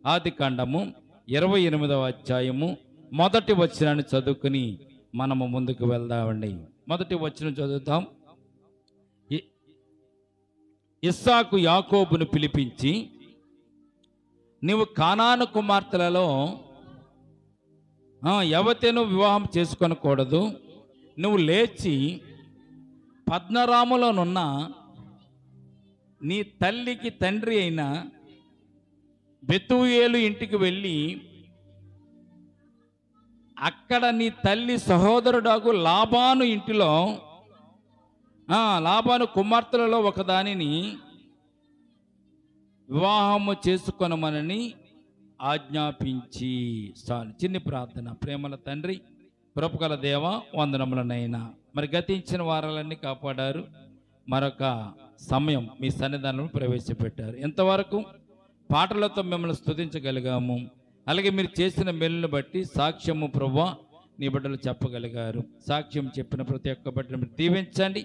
ఆదికాండము 28వ అధ్యాయము మొదటి వచనాన్ని చదువుకుని మనము ముందుకు వెళ్దామండి. మొదటి వచనం చదువుతాం. ఇస్సాకు యాకోబును పిలిపించి, నీవు కానాను కుమార్తెలలో ఎవతేను వివాహం చేసుకొనకూడదు. నువ్వు లేచి పద్నరాములోనున్న నీ తల్లికి తండ్రి అయిన బెతూయేలు ఇంటికి వెళ్ళి అక్కడ నీ తల్లి సహోదరుడాగు లాబాను ఇంటిలో లాబాను కుమార్తెలలో ఒకదానిని వివాహము చేసుకొనమనని ఆజ్ఞాపించి. చిన్ని ప్రార్థన. ప్రేమల తండ్రి, కృపగల దేవ, వందనములనైనా మరి గతించిన వారాలన్నీ కాపాడారు. మరొక సమయం మీ సన్నిధానంలో ప్రవేశపెట్టారు. ఎంతవరకు పాటలతో మిమ్మల్ని స్తుతించగలిగాము. అలాగే మీరు చేసిన మేలును బట్టి సాక్ష్యము ప్రభువా నీ బిడ్డలు చెప్పగలిగారు. సాక్ష్యం చెప్పిన ప్రతి ఒక్క బిడ్డను మీరు దీవించండి.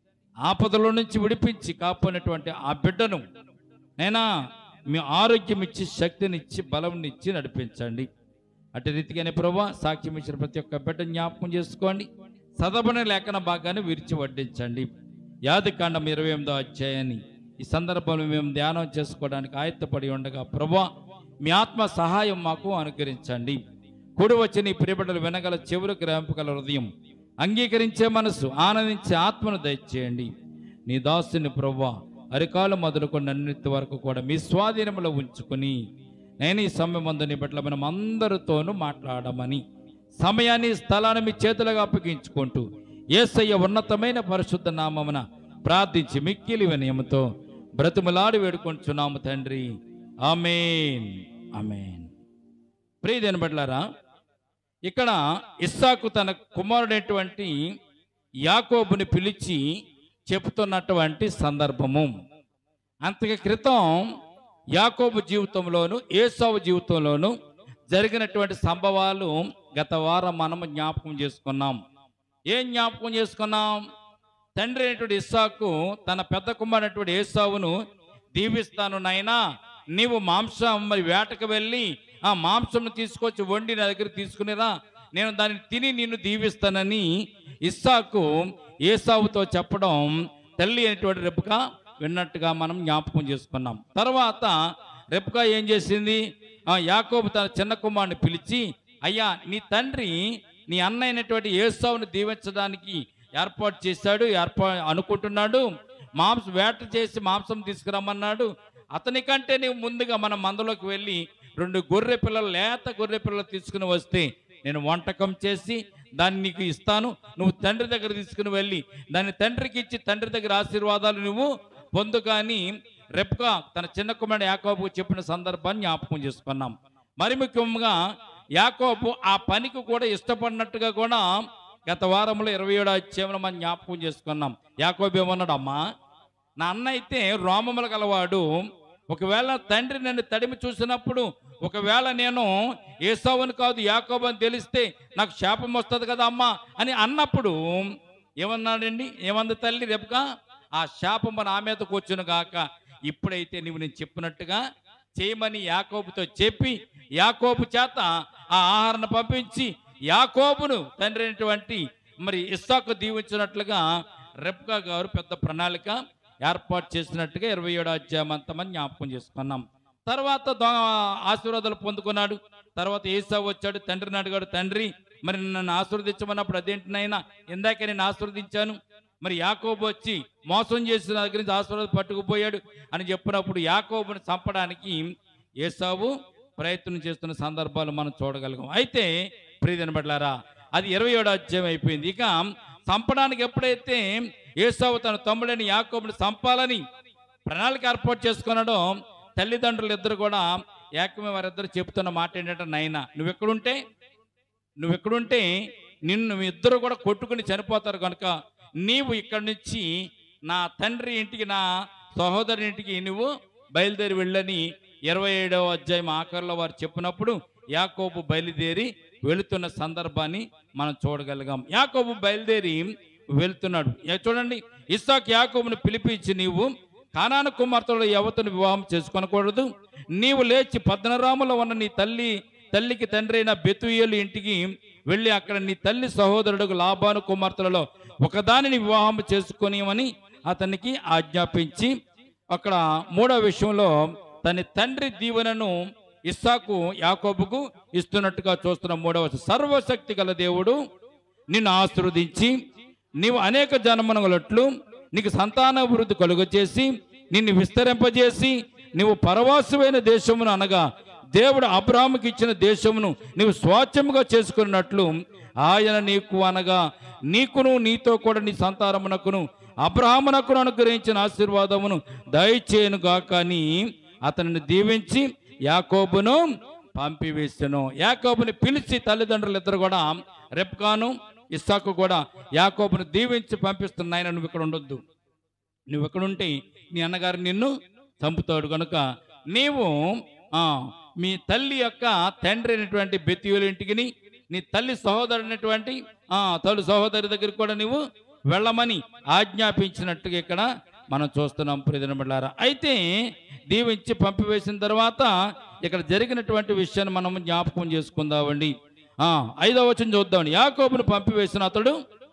ఆపదలో నుంచి విడిపించి కాపాడినటువంటి ఆ బిడ్డను నైనా మీ ఆరోగ్యం ఇచ్చి, శక్తినిచ్చి, బలంనిచ్చి నడిపించండి. అటు రీతిగానే ప్రభువా సాక్ష్యం ఇచ్చిన ప్రతి ఒక్క బిడ్డ జ్ఞాపకం చేసుకోండి. చదవని లేఖన భాగాన్ని విరిచి వడ్డించండి. ఆదికాండం 28వ అధ్యాయాన్ని ఈ సందర్భంలో మేము ధ్యానం చేసుకోవడానికి ఆయత్తపడి ఉండగా ప్రభువా మీ ఆత్మ సహాయం మాకు అనుగ్రహించండి. కూడి వచ్చి నీ ప్రియబిడ్డలు వినగల చెవులు, గ్రహింపగల హృదయం, అంగీకరించే మనసు, ఆనందించే ఆత్మను దయచేయండి. నీ దాసుని ప్రభువా అరికాలు మొదలుకొని అన్నిటి వరకు కూడా మీ స్వాధీనంలో ఉంచుకుని నేను ఈ సమయం ముందు నీ బిడ్డల మనం అందరితోనూ మాట్లాడమని సమయాన్ని, స్థలాన్ని మీ చేతులుగా అప్పగించుకుంటూ యేసయ్య ఉన్నతమైన పరిశుద్ధ నామమున ప్రార్థించి మిక్కిలి వినయముతో బ్రతిమలాడి వేడుకొంచున్నాము తండ్రి. ఆమేన్, ఆమేన్. ప్రియదేని బిడ్డలారా, ఇక్కడ ఇస్సాకు తన కుమారుడైనటువంటి యాకోబుని పిలిచి చెబుతున్నటువంటి సందర్భము. అంతకు క్రితం యాకోబు జీవితంలోను ఏసావు జీవితంలోను జరిగినటువంటి సంభవాలు గత వారం మనము జ్ఞాపకం చేసుకున్నాం. ఏం జ్ఞాపకం చేసుకున్నాం? తండ్రి అయినటువంటి ఇస్సాకు తన పెద్ద కుమారుడైనటువంటి ఏసావును దీవిస్తాను, నాయనా నీవు మాంసం మరి వేటకు వెళ్ళి ఆ మాంసంను తీసుకొచ్చి వండి నా దగ్గర తీసుకునిరా, నేను దాన్ని తిని నిన్ను దీవిస్తానని ఇస్సాకు ఏసావుతో చెప్పడం తల్లి అయినటువంటి రెబ్కా విన్నట్టుగా మనం జ్ఞాపకం చేసుకున్నాం. తర్వాత రెబ్కా ఏం చేసింది? యాకోబు తన చిన్న కుమారుని పిలిచి, అయ్యా నీ తండ్రి నీ అన్న అయినటువంటి ఏసావుని దీవించడానికి ఏర్పాటు చేశాడు, అనుకుంటున్నాడు. వేట చేసి మాంసం తీసుకురమ్మన్నాడు. అతనికంటే నీవు ముందుగా మనం మందలోకి వెళ్ళి 2 గొర్రె పిల్లలు, లేత గొర్రె పిల్లలు తీసుకుని వస్తే నేను వంటకం చేసి దాన్ని నీకు ఇస్తాను. నువ్వు తండ్రి దగ్గర తీసుకుని వెళ్ళి దాన్ని తండ్రికి ఇచ్చి తండ్రి దగ్గర ఆశీర్వాదాలు నువ్వు పొందు. కానీ రెబ్కా తన చిన్న కుమారుడు యాకోబు చెప్పిన సందర్భాన్ని జ్ఞాపకం చేసుకున్నాం. మరి ముఖ్యంగా యాకోబు ఆ పనికి కూడా ఇష్టపడినట్టుగా కూడా గత వారంలో 27వ అధ్యాయంలో మనం జ్ఞాపకం చేసుకున్నాం. యాకోబు ఏమన్నాడు? అమ్మా, నా అన్న అయితే రోమములు గలవాడు. ఒకవేళ తండ్రి నన్ను తడిమి చూసినప్పుడు ఒకవేళ నేను ఏసావుని కాదు యాకోబు అని తెలిస్తే నాకు శాపం వస్తుంది కదా అమ్మా అని అన్నప్పుడు ఏమన్నాడండి? ఏమంది తల్లి రెబ్కా? ఆ శాపం నా మీద కూర్చును గాక, ఇప్పుడైతే నువ్వు నేను చెప్పినట్టుగా చేయమని యాకోబుతో చెప్పి యాకోబు చేత ఆ ఆహారాన్ని పంపించి యాకోబును తండ్రి అయినటువంటి మరి ఇస్సాకు దీవించినట్లుగా రెబ్కా గారు పెద్ద ప్రణాళిక ఏర్పాటు చేసినట్టుగా 27వ అధ్యాయం అంతా మనం జ్ఞాపకం చేసుకున్నాం. తర్వాత ఆశీర్వాదాలు పొందుకున్నాడు. తర్వాత ఏసావు వచ్చాడు, తండ్రిని అడిగాడు, తండ్రి మరి నన్ను ఆశీర్వదించమన్నప్పుడు అదేంటినైనా ఇందాకే నేను ఆశీర్వదించాను, మరి యాకోబు వచ్చి మోసం చేసిన దగ్గర నుంచి ఆశీర్వాదం పట్టుకుపోయాడు అని చెప్పినప్పుడు యాకోబుని చంపడానికి ఏసావు ప్రయత్నం చేస్తున్న సందర్భాలు మనం చూడగలిగాం. అయితే ప్రియమైన బిడ్డలారా, అది 27వ అధ్యాయం అయిపోయింది. ఇక చంపడానికి ఎప్పుడైతే ఏసావు తన తమ్ముడైన యాకోబుని చంపాలని ప్రణాళిక ఏర్పాటు చేసుకున్నాడో తల్లిదండ్రులు ఇద్దరు కూడా ఏకమే వారిద్దరు చెబుతున్న మాట ఏంటంటే, నాయనా నువ్వెక్కడుంటే నిన్ను ఇద్దరు కూడా కొట్టుకుని చనిపోతారు కనుక నీవు ఇక్కడి నుంచి నా తండ్రి ఇంటికి, నా సహోదరి ఇంటికి నువ్వు బయలుదేరి వెళ్ళని 27వ అధ్యాయం ఆఖరిలో వారు చెప్పినప్పుడు యాకోబు బయలుదేరి వెళుతున్న సందర్భాన్ని మనం చూడగలిగాం. యాకోబు బయలుదేరి వెళ్తున్నాడు. చూడండి, ఇస్సాకు యాకోబుని పిలిపించి నీవు కానాను కుమార్తెలు యువతను వివాహం చేసుకొనకూడదు. నీవు లేచి పద్మనారాములో ఉన్న నీ తల్లికి తండ్రి అయిన బెతూయేలు ఇంటికి వెళ్ళి అక్కడ నీ తల్లి సహోదరుడు లాబాను కుమార్తెలలో ఒకదానిని వివాహం చేసుకొనిమని అతనికి ఆజ్ఞాపించి, అక్కడ మూడవ విషయంలో తన తండ్రి దీవెనను ఇస్సాకు యాకోబుకు ఇస్తున్నట్టుగా చూస్తున్న మూడవ సర్వశక్తి గల దేవుడు నిన్ను ఆశీర్వదించి నీవు అనేక జన్మనగలట్లు నీకు సంతానాభివృద్ధి కలుగచేసి నిన్ను విస్తరింపజేసి నీవు పరవాసమైన దేశమును అనగా దేవుడు అబ్రాహాముకి ఇచ్చిన దేశమును నీవు స్వాచ్ఛముగా చేసుకున్నట్లు ఆయన నీకు అనగా నీకును నీతో కూడా నీ సంతానమునకును అబ్రాహామునకును అనుగ్రహించిన ఆశీర్వాదమును దయచేయను గాక అని అతనిని దీవించి యాకోబును పంపివేసెను. యాకోబుని పిలిచి తల్లిదండ్రులు ఇద్దరు కూడా రెబ్కాను ఇస్సాకు కూడా యాకోబును దీవించి పంపిస్తున్న, ఆయన నువ్వు ఇక్కడ ఉండొద్దు, నువ్వు ఇక్కడ ఉంటే నీ అన్నగారు నిన్ను చంపుతాడు కనుక నీవు మీ తల్లి యొక్క తండ్రి అయినటువంటి బెతూయేలు ఇంటికి నీ తల్లి సహోదరుడైనటువంటి తల్లి సహోదరి దగ్గరికి కూడా నీవు వెళ్ళమని ఆజ్ఞాపించినట్టుగా ఇక్కడ మనం చూస్తున్నాం ప్రియమిత్రులారా. అయితే దీవించి పంపివేసిన తర్వాత ఇక్కడ జరిగినటువంటి విషయాన్ని మనం జ్ఞాపకం చేసుకుందామండి. 5వ వచనం చూద్దామండి. యాకోబును పంపివేసిన అతడు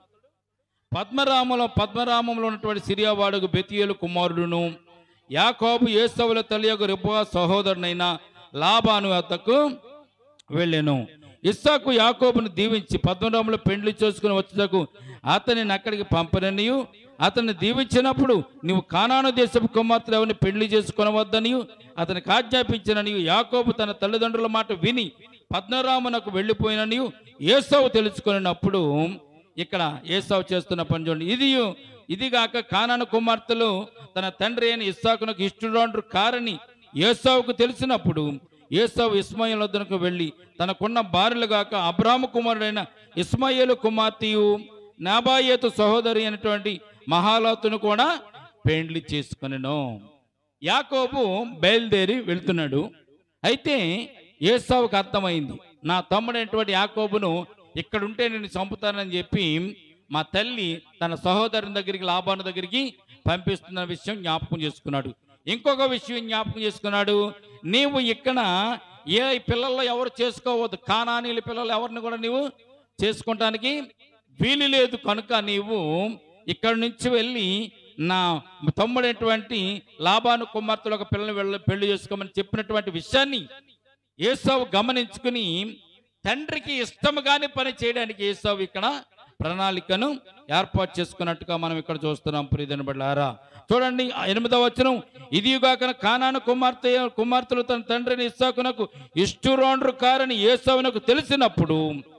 పద్మరామంలో ఉన్నటువంటి సిరియా వాడుకు బెతూయేలు కుమారుడును యాకోబు ఏసావుల తల్లి యొక్క రిబ్కా సహోదరునైన లాబాను వద్దకు వెళ్ళెను. ఇస్సాకు యాకోబును దీవించి పద్మరాములో పెండ్లి చేసుకుని వచ్చేందుకు అతనిని అక్కడికి పంపననియు అతన్ని దీవించినప్పుడు నీవు కానాను దేశపు కుమార్తె ఎవరిని పెళ్లి చేసుకొనవద్దనియు అతనికి ఆజ్ఞాపించిననియు యాకోబు తన తల్లిదండ్రుల మాట విని పద్మరామునకు వెళ్ళిపోయిననియు ఏసావు తెలుసుకున్నప్పుడు ఇక్కడ ఏసావు చేస్తున్న పని చూడండి. ఇదిగాక కానాను కుమార్తెలు తన తండ్రి అయిన ఇస్సాకునకు ఇష్టడు కారని ఏసావుకు తెలిసినప్పుడు ఏసావు ఇస్మాయేలు వద్దకు వెళ్ళి తనకున్న భార్యలు గాక అబ్రాహాము కుమారుడైన ఇస్మాయేలు కుమార్తెయు నాబాయేతు సహోదరి అయినటువంటి మహాలాతును కూడా పెండ్లి చేసుకొనెను. యాకోబు బయలుదేరి వెళ్తున్నాడు. అయితే ఏసావుకు అర్థమైంది, నా తమ్ముడైనటువంటి యాకోబును ఇక్కడుంటే నేను చంపుతానని చెప్పి మా తల్లి తన సహోదరుని దగ్గరికి లాబాను దగ్గరికి పంపిస్తున్న విషయం జ్ఞాపకం చేసుకున్నాడు. ఇంకొక విషయం జ్ఞాపకం చేసుకున్నాడు, నీవు ఇక్కడ ఏ పిల్లల్లో ఎవరు చేసుకోవద్దు, కానానీల పిల్లలు ఎవరిని కూడా నీవు చేసుకుంటానికి వీలు లేదు కనుక నీవు ఇక్కడి నుంచి వెళ్ళి నా తమ్ముడైనటువంటి లాబాను కుమార్తెలు ఒక పిల్లల్ని పెళ్లి చేసుకోమని చెప్పినటువంటి విషయాన్ని ఏసావు గమనించుకుని తండ్రికి ఇష్టముగానే పని చేయడానికి ఏసావు ఇక్కడ ప్రణాళికను ఏర్పాటు చేసుకున్నట్టుగా మనం ఇక్కడ చూస్తున్నాం. ప్రియమైన బిడ్డలారా చూడండి 8వ వచనం. ఇదిగాక కానాను కుమార్తెలు తన తండ్రిని ఇస్సాకునకు ఇష్టురాండ్రు కారని ఏసావునకు తెలిసినప్పుడు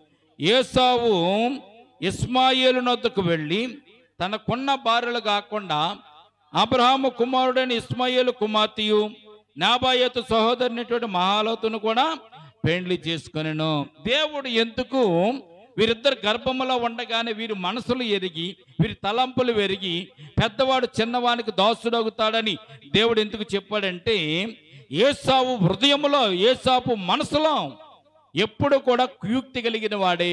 ఏసావు ఇస్మాయేలు నొద్దకు వెళ్ళి తనకున్న భార్యలు కాకుండా అబ్రాహాము కుమారుడైన ఇస్మాయేలు కుమార్తెయు నాబాయేతు సహోదరునటువంటి మహాలోతును కూడా పెండ్లి చేసుకొనెను. దేవుడు ఎందుకు వీరిద్దరు గర్భములో ఉండగానే వీరి మనసులు ఎరిగి వీరి తలంపులు ఎరిగి పెద్దవాడు చిన్నవానికి దాసుడవుతాడని దేవుడు ఎందుకు చెప్పాడంటే ఏసావు హృదయములో ఏసాపు మనసులో ఎప్పుడు కూడా కుయుక్తి కలిగిన వాడే,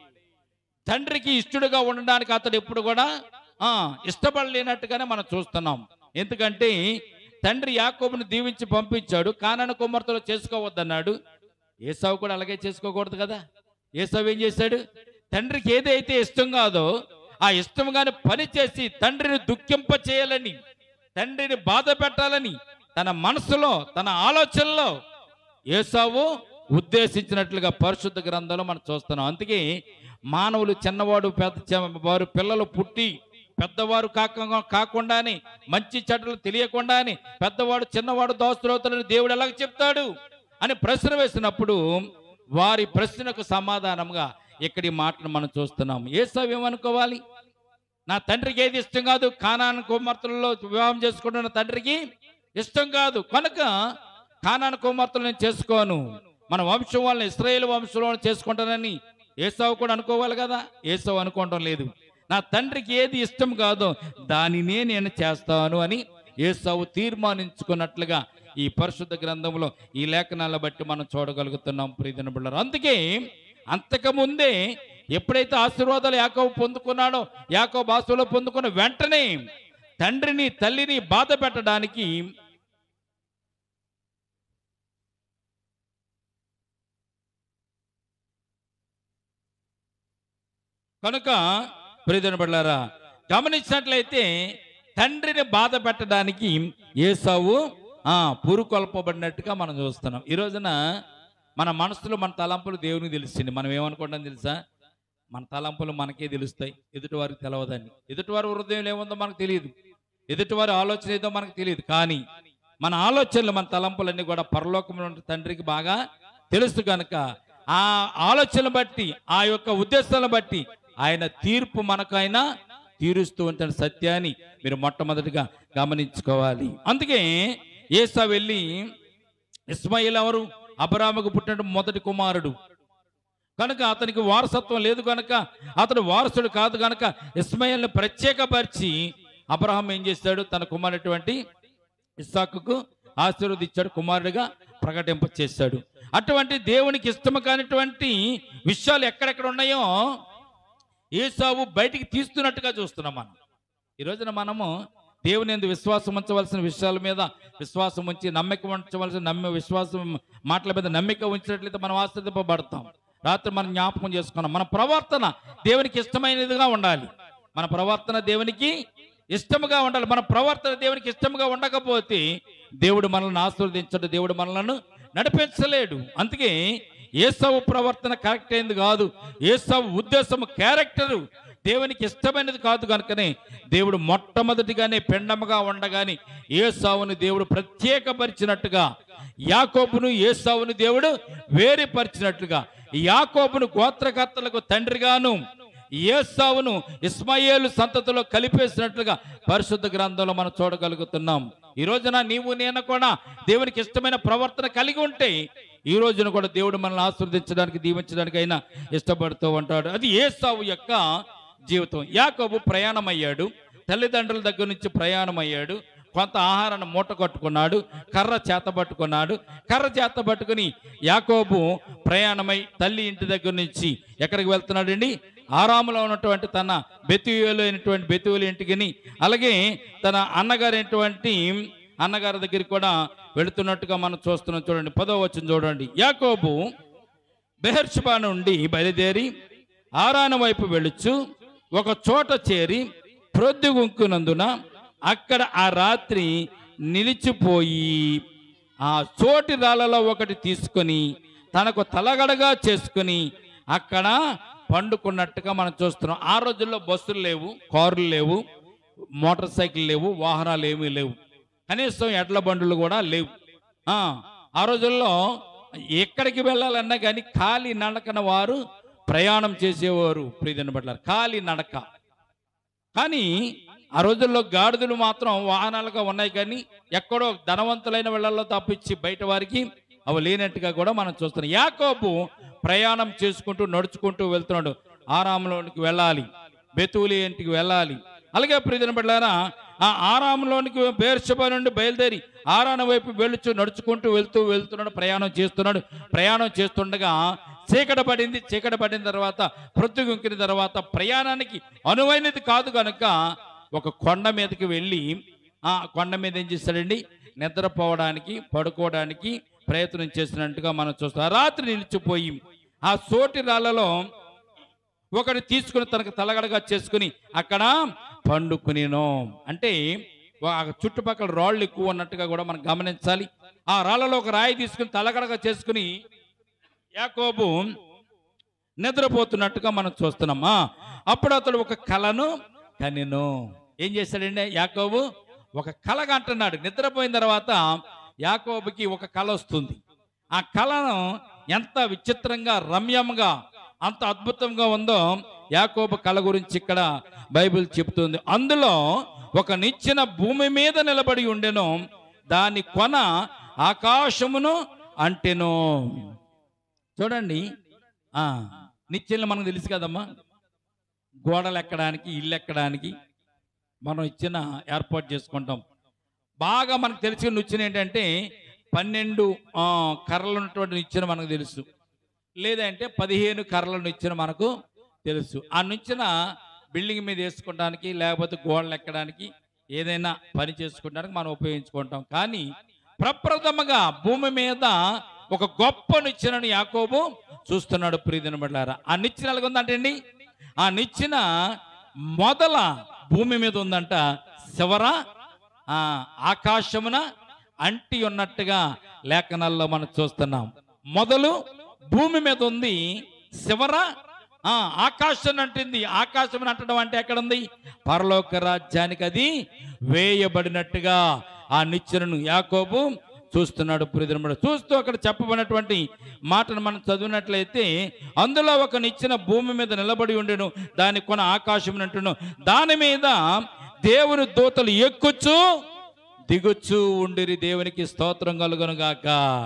తండ్రికి ఇష్టడుగా ఉండడానికి అతడు ఎప్పుడు కూడా ఇష్టపడలేనట్టుగానే మనం చూస్తున్నాం. ఎందుకంటే తండ్రి యాకోబుని దీవించి పంపించాడు, కానాను కుమార్తెలు చేసుకోవద్దన్నాడు. ఏసావు కూడా అలాగే చేసుకోకూడదు కదా. ఏసావు ఏం చేశాడు, తండ్రికి ఏదైతే ఇష్టం కాదో ఆ ఇష్టంగానే పని చేసి తండ్రిని దుఃఖింప చేయాలని, తండ్రిని బాధ పెట్టాలని తన మనసులో తన ఆలోచనలో ఏసావు ఉద్దేశించినట్లుగా పరిశుద్ధ గ్రంథంలో మనం చూస్తున్నాం. అందుకే మానవులు చిన్నవాడు వారు పిల్లలు పుట్టి పెద్దవారు కాకుండానే మంచి చెడ్డలు తెలియకుండానే పెద్దవాడు చిన్నవాడు దోస్తులవుతాడని దేవుడు ఎలాగ చెప్తాడు అని ప్రశ్న వేసినప్పుడు వారి ప్రశ్నకు సమాధానంగా ఇక్కడి మాటను మనం చూస్తున్నాం. ఏసావు ఏమనుకోవాలి, నా తండ్రికి ఏది ఇష్టం కాదు, కానాను కుమార్తెలలో వివాహం చేసుకుంటున్న తండ్రికి ఇష్టం కాదు కనుక కానాను కుమార్తెలు నేను చేసుకోను, మన వంశం వాళ్ళని ఇశ్రాయేలు వంశంలో చేసుకుంటానని ఏసావు కూడా అనుకోవాలి కదా. ఏసావు అనుకోవడం లేదు, నా తండ్రికి ఏది ఇష్టం కాదో దానినే నేను చేస్తాను అని ఏసావు తీర్మానించుకున్నట్లుగా ఈ పరిశుద్ధ గ్రంథంలో ఈ లేఖనాలను బట్టి మనం చూడగలుగుతున్నాం. ప్రియమైన బిడ్డలారా, అందుకే అంతకుముందే ఎప్పుడైతే ఆశీర్వాదాలు యాకోబు పొందుకున్నాడో, యాకోబు ఆశీర్వాదాలు పొందుకున్న వెంటనే తండ్రిని తల్లిని బాధ పెట్టడానికి కనుక ప్రియమైన బిడ్డలారా, గమనించినట్లయితే తండ్రిని బాధ పెట్టడానికి ఏసావు పురుకొల్పబడినట్టుగా మనం చూస్తున్నాం. ఈ రోజున మన మనసులో మన తలంపులు దేవునికి తెలిసింది. మనం ఏమనుకుంటాం తెలుసా? మన తలంపులు మనకే తెలుస్తాయి, ఎదుటివారికి తెలవదని. ఎదుటివారి హృదయం ఏముందో మనకు తెలియదు, ఎదుటివారి ఆలోచన ఏదో మనకు తెలియదు. కానీ మన ఆలోచనలు, మన తలంపులన్నీ కూడా పరలోకంలో ఉన్న తండ్రికి బాగా తెలుసు. కనుక ఆ ఆలోచనలు బట్టి, ఆ యొక్క ఉద్దేశాలను బట్టి ఆయన తీర్పు మనకు ఆయన తీరుస్తూ ఉంటాడు. సత్యాన్ని మీరు మొట్టమొదటిగా గమనించుకోవాలి. అందుకే ఏసా వెళ్ళి, ఇస్మాయిల్ ఎవరు? అబ్రాహాముకు పుట్టిన మొదటి కుమారుడు కనుక అతనికి వారసత్వం లేదు కనుక, అతడు వారసుడు కాదు కనుక ఇస్మాయిల్ని ప్రత్యేకపరిచి అబ్రహాం ఏం చేశాడు? తన కుమారుడైనటువంటి ఇస్సాకుకు ఆశీర్వదించాడు, కుమారుడిగా ప్రకటింప చేశాడు. అటువంటి దేవునికి ఇష్టము కానిటువంటి విషయాలు ఎక్కడెక్కడ ఉన్నాయో ఏసావు బయటికి తీస్తున్నట్టుగా చూస్తున్నాం. మనం ఈ రోజున మనము దేవుని యందు విశ్వాసం ఉంచవలసిన విషయాల మీద విశ్వాసం ఉంచి, నమ్మిక ఉంచవలసిన విశ్వాసం మాటల మీద నమ్మిక ఉంచినట్లయితే మనం ఆశ్రదింపబడతాం. రాత్రి మనం జ్ఞాపకం చేసుకున్నాం, మన ప్రవర్తన దేవునికి ఇష్టమైనదిగా ఉండాలి. మన ప్రవర్తన దేవునికి ఇష్టముగా ఉండాలి. మన ప్రవర్తన దేవునికి ఇష్టముగా ఉండకపోతే దేవుడు మనల్ని ఆశీర్వదించడు, దేవుడు మనలను నడిపించలేడు. అందుకే ఏసావు ప్రవర్తన కరెక్ట్ అయింది కాదు, ఏసావు ఉద్దేశము, క్యారెక్టరు దేవునికి ఇష్టమైనది కాదు. కనుకనే దేవుడు మొట్టమొదటిగానే పెండముగా ఉండగానే ఏసావుని దేవుడు ప్రత్యేకపరిచినట్టుగా, యాకోబును ఏసావును దేవుడు వేరుపరిచినట్లుగా, యాకోబును గోత్రకర్తలకు తండ్రిగాను ఏసావును ఇస్మాయేలు సంతతిలో కలిపేసినట్లుగా పరిశుద్ధ గ్రంథంలో మనం చూడగలుగుతున్నాం. ఈ రోజున నీవు నేను కూడా దేవునికి ఇష్టమైన ప్రవర్తన కలిగి ఉంటే ఈ రోజున కూడా దేవుడు మనల్ని ఆశీర్వదించడానికి, దీవించడానికి అయినా ఇష్టపడుతూ ఉంటాడు. అది ఏసావు యొక్క జీవితం. యాకోబు ప్రయాణం అయ్యాడు, తల్లిదండ్రుల దగ్గర నుంచి ప్రయాణం అయ్యాడు, కొంత ఆహారాన్ని మూట కట్టుకున్నాడు, కర్ర చేత పట్టుకున్నాడు. కర్ర చేత పట్టుకుని యాకోబు ప్రయాణమై తల్లి ఇంటి దగ్గర నుంచి ఎక్కడికి వెళ్తున్నాడండి? ఆరాములో ఉన్నటువంటి తన బెతుయేలు అయినటువంటి బెతుయేలు ఇంటికి, అలాగే తన అన్నగారి దగ్గరికి కూడా వెళుతున్నట్టుగా మనం చూస్తున్నాం. చూడండి 10వ వచనం చూడండి. యాకోబు బెహెర్షెబా నుండి బయలుదేరి ఆరాను వైపు వెళుచు ఒక చోట చేరి ప్రొద్దుగుంకునందున అక్కడ ఆ రాత్రి నిలిచిపోయి ఆ చోటి రాళ్ళలో ఒకటి తీసుకొని తనకు తలగడగా చేసుకుని అక్కడ పండుకున్నట్టుగా మనం చూస్తున్నాం. ఆ రోజుల్లో బస్సులు లేవు, కారులు లేవు, మోటార్ సైకిల్ లేవు, వాహనాలు ఏమీ లేవు, కనీసం ఎడ్ల బండులు కూడా లేవు. ఆ రోజుల్లో ఎక్కడికి వెళ్ళాలన్నా కానీ ఖాళీ నడకన వారు ప్రయాణం చేసేవారు. ప్రియమైన బిడ్డలారా, ఖాళీ నడక. కానీ ఆ రోజుల్లో గాడిదలు మాత్రం వాహనాలుగా ఉన్నాయి, కానీ ఎక్కడో ధనవంతులైన వెళ్ళల్లో తప్పించి బయట వారికి అవి లేనట్టుగా కూడా మనం చూస్తున్నాం. యాకోబు ప్రయాణం చేసుకుంటూ నడుచుకుంటూ వెళ్తున్నాడు. ఆరాంలోనికి వెళ్ళాలి, బెతూలి ఇంటికి వెళ్ళాలి. అలాగే ప్రియమైన బిడ్డలారా, ఆ ఆరాంలోనికి బెర్షెబా నుండి బయలుదేరి ఆరాను వైపు వెళుచు నడుచుకుంటూ వెళ్తున్నాడు, ప్రయాణం చేస్తుండగా చీకటి పడింది. చీకటి పడిన తర్వాత, ప్రొద్దుగుంకిన తర్వాత ప్రయాణానికి అనువైనది కాదు కనుక ఒక కొండ మీదకి వెళ్ళి ఆ కొండ మీద ఏం చేస్తాడండి? నిద్రపోవడానికి, పడుకోవడానికి ప్రయత్నం చేసినట్టుగా మనం చూస్తాం. రాత్రి నిలిచిపోయి ఆ సోటి రాళ్ళలో ఒకటి తీసుకుని తనకు తలగడగా చేసుకుని అక్కడ పండుకునేను. అంటే చుట్టుపక్కల రాళ్ళు ఎక్కువ ఉన్నట్టుగా కూడా మనం గమనించాలి. ఆ రాళ్ళలో ఒక రాయి తీసుకుని తలగడగా చేసుకుని యాకోబు నిద్రపోతున్నట్టుగా మనం చూస్తున్నామా. అప్పుడు అతడు ఒక కలను కనెను. ఏం చేశాడండి? యాకోబు ఒక కల అంటున్నాడు. నిద్రపోయిన తర్వాత యాకోబుకి ఒక కల వస్తుంది. ఆ కలను ఎంత విచిత్రంగా, రమ్యంగా, అంత అద్భుతంగా ఉందో యాకోబు కల గురించి ఇక్కడ బైబిల్ చెప్తుంది. అందులో ఒక నిచ్చెన భూమి మీద నిలబడి ఉండెను, దాని కొన ఆకాశమును అంటెను. చూడండి, నిచ్చెనలు మనకు తెలుసు కదమ్మా, గోడలు ఎక్కడానికి, ఇల్లు ఎక్కడానికి మనం ఇచ్చిన ఏర్పాటు చేసుకుంటాం. బాగా మనకు తెలిసిన నిచ్చెన ఏంటంటే 12 కర్రలు ఉన్నటువంటి నిచ్చెన మనకు తెలుసు, లేదంటే 15 కర్రల నిచ్చెన మనకు తెలుసు. ఆ నిచ్చెన బిల్డింగ్ మీద వేసుకోవడానికి, లేకపోతే గోడలు ఎక్కడానికి ఏదైనా పని చేసుకోవడానికి మనం ఉపయోగించుకుంటాం. కానీ ప్రప్రథమగా భూమి మీద ఒక గొప్ప నిచ్చెనను యాకోబు చూస్తున్నాడు. ప్రియమైన బిడ్డలారా, ఆ నిచ్చెన ఎలాగుందంటే అండి, ఆ నిచ్చెన మొదల భూమి మీద ఉందంట, చివర ఆకాశమున అంటి ఉన్నట్టుగా లేఖనాల్లో మనం చూస్తున్నాం. మొదలు భూమి మీద ఉంది, చివర ఆకాశం అంటుంది. ఆకాశం అంటడం అంటే ఎక్కడుంది? పరలోక రాజ్యానికి అది వేయబడినట్టుగా ఆ నిచ్చెనను యాకోబు చూస్తున్నాడు. ప్రియమైన చూస్తూ అక్కడ చెప్పబడినటువంటి మాటను మనం చదివినట్లయితే, అందులో ఒక నిచ్చెన భూమి మీద నిలబడి ఉండెను, దాని కొన ఆకాశం అంటును, దాని మీద దేవుని దూతలు ఎక్కుచు దిగుచు ఉండిరి. దేవునికి స్తోత్రం కలుగును గాక.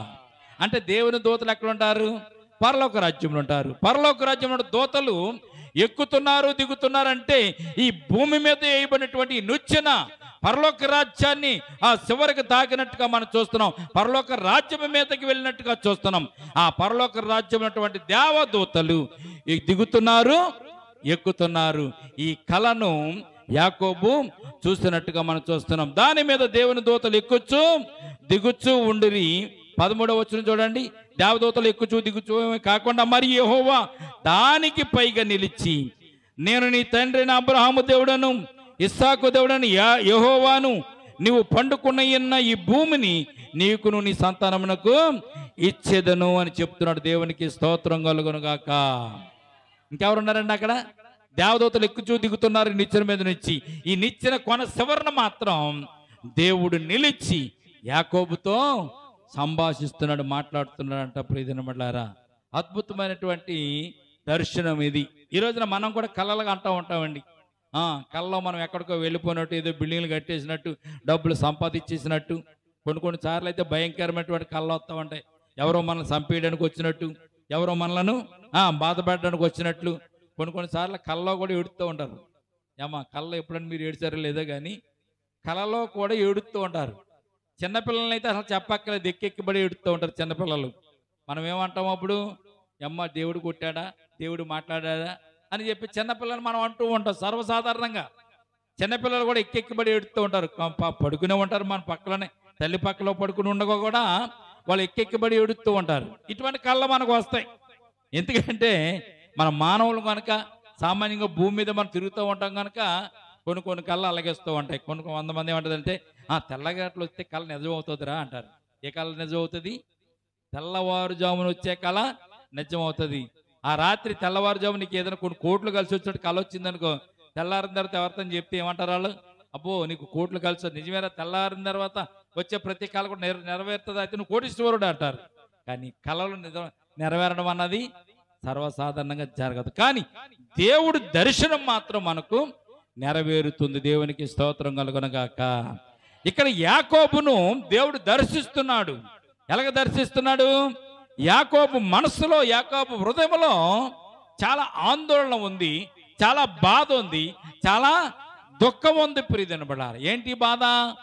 అంటే దేవుని దూతలు ఎక్కడ ఉంటారు? పరలోక రాజ్యంలో ఉంటారు. పరలోక రాజ్యంలో దూతలు ఎక్కుతున్నారు, దిగుతున్నారంటే ఈ భూమి మీద వేయబడినటువంటి నిచ్చెన పరలోక రాజ్యాన్ని ఆ చివరికి తాకినట్టుగా మనం చూస్తున్నాం. పరలోక రాజ్యం మీదకి వెళ్ళినట్టుగా చూస్తున్నాం. ఆ పరలోక రాజ్యం ఉన్నటువంటి దేవదూతలు దిగుతున్నారు, ఎక్కుతున్నారు. ఈ కళను యాకోబు చూస్తున్నట్టుగా మనం చూస్తున్నాం. దాని మీద దేవుని దూతలు ఎక్కుచు దిగుచు ఉండిరి. 13వ వచనం చూడండి. దేవదూతలు ఎక్కుచు దిగుచు కాకుండా మరి యెహోవా దానికి పైగా నిలిచి, నేను నీ తండ్రిని అబ్రహాము దేవుడను ఇస్సాకు దేవుడని యెహోవాను, నీవు పండుకున్న ఈ భూమిని నీకును నీ సంతానమునకు ఇచ్చేదను అని చెప్తున్నాడు. దేవునికి స్తోత్రం కలుగును గాక. ఇంకెవరున్నారండి అక్కడ? దేవదూతలు ఎక్కుచూ దిగుతున్నారు నిచ్చెన మీద నుంచి. ఈ నిచ్చెన కొన శివరణ మాత్రం దేవుడు నిలిచి యాకోబుతో సంభాషిస్తున్నాడు, మాట్లాడుతున్నాడంట. ప్రియమైన బిడ్డలారా, అద్భుతమైనటువంటి దర్శనం ఇది. ఈ రోజున మనం కూడా కళలుగా అంటూ ఉంటామండి. కళ్ళలో మనం ఎక్కడికో వెళ్ళిపోయినట్టు, ఏదో బిల్డింగ్లు కట్టేసినట్టు, డబ్బులు సంపాదించేసినట్టు. కొన్ని సార్లు అయితే భయంకరమైనటువంటి కళ్ళు వస్తూ ఉంటాయి. ఎవరో మనల్ని చంపేయడానికి వచ్చినట్టు, ఎవరో మనలను బాధపడడానికి వచ్చినట్లు. కొన్నిసార్లు కళ్ళలో కూడా ఏడుస్తూ ఉంటారు. కళ్ళలో ఎప్పుడైనా మీరు ఏడ్చారో లేదో కానీ కళలో కూడా ఏడుస్తూ ఉంటారు. చిన్నపిల్లలని అయితే అసలు చెప్పక్కర్లేదు, ఎక్కెక్కిబడి ఏడుస్తూ ఉంటారు చిన్నపిల్లలు. మనం ఏమంటాం అప్పుడు? దేవుడు కొట్టాడా, దేవుడు మాట్లాడా అని చెప్పి చిన్నపిల్లలు మనం అంటూ ఉంటాం సర్వసాధారణంగా. చిన్నపిల్లలు కూడా ఎక్కెక్కిబడి ఏడుస్తూ ఉంటారు. పడుకునే ఉంటారు మన పక్కలోనే, తల్లి పక్కలో పడుకుని ఉండగా కూడా వాళ్ళు ఎక్కెక్కిబడి ఏడుస్తూ ఉంటారు. ఇటువంటి కళ్ళు మనకు వస్తాయి. ఎందుకంటే మన మానవులు కనుక సామాన్యంగా భూమి మీద మనం తిరుగుతూ ఉంటాం కనుక కొన్ని కళ్ళు అలాగేస్తూ ఉంటాయి. 100 మంది ఏమంటారంటే, తెల్లగాట్లు వస్తే కళ నిజం అవుతుందిరా అంటారు. ఏ కళ నిజం అవుతుంది? తెల్లవారుజామున వచ్చే కళ నిజం అవుతుంది. ఆ రాత్రి తెల్లవారుజాము నీకు ఏదైనా కొన్ని కోట్లు కలిసి వచ్చినట్టు కళ వచ్చిందనుకో, తెల్లారిన తర్వాత ఎవరితో చెప్తే ఏమంటారు వాళ్ళు? అబ్బో నీకు కోట్లు కలిసి నిజమేరా, తెల్లారిన తర్వాత వచ్చే ప్రతి కళ కూడా నెరవేరుతుంది, అయితే నువ్వు కోటీశ్వరుడు అంటారు. కానీ కళలు నెరవేరడం అన్నది సర్వసాధారణంగా జరగదు. కానీ దేవుడు దర్శనం మాత్రం మనకు నెరవేరుతుంది. దేవునికి స్తోత్రం కలుగునగాక. ఇక్కడ యాకోబును దేవుడు దర్శిస్తున్నాడు. ఎలాగ దర్శిస్తున్నాడు? యాకోబు మనసులో, యాకోబు హృదయంలో చాలా ఆందోళన ఉంది, చాలా బాధ ఉంది, చాలా దుఃఖం ఉంది. ప్రియదినబడాలి. ఏంటి బాధ?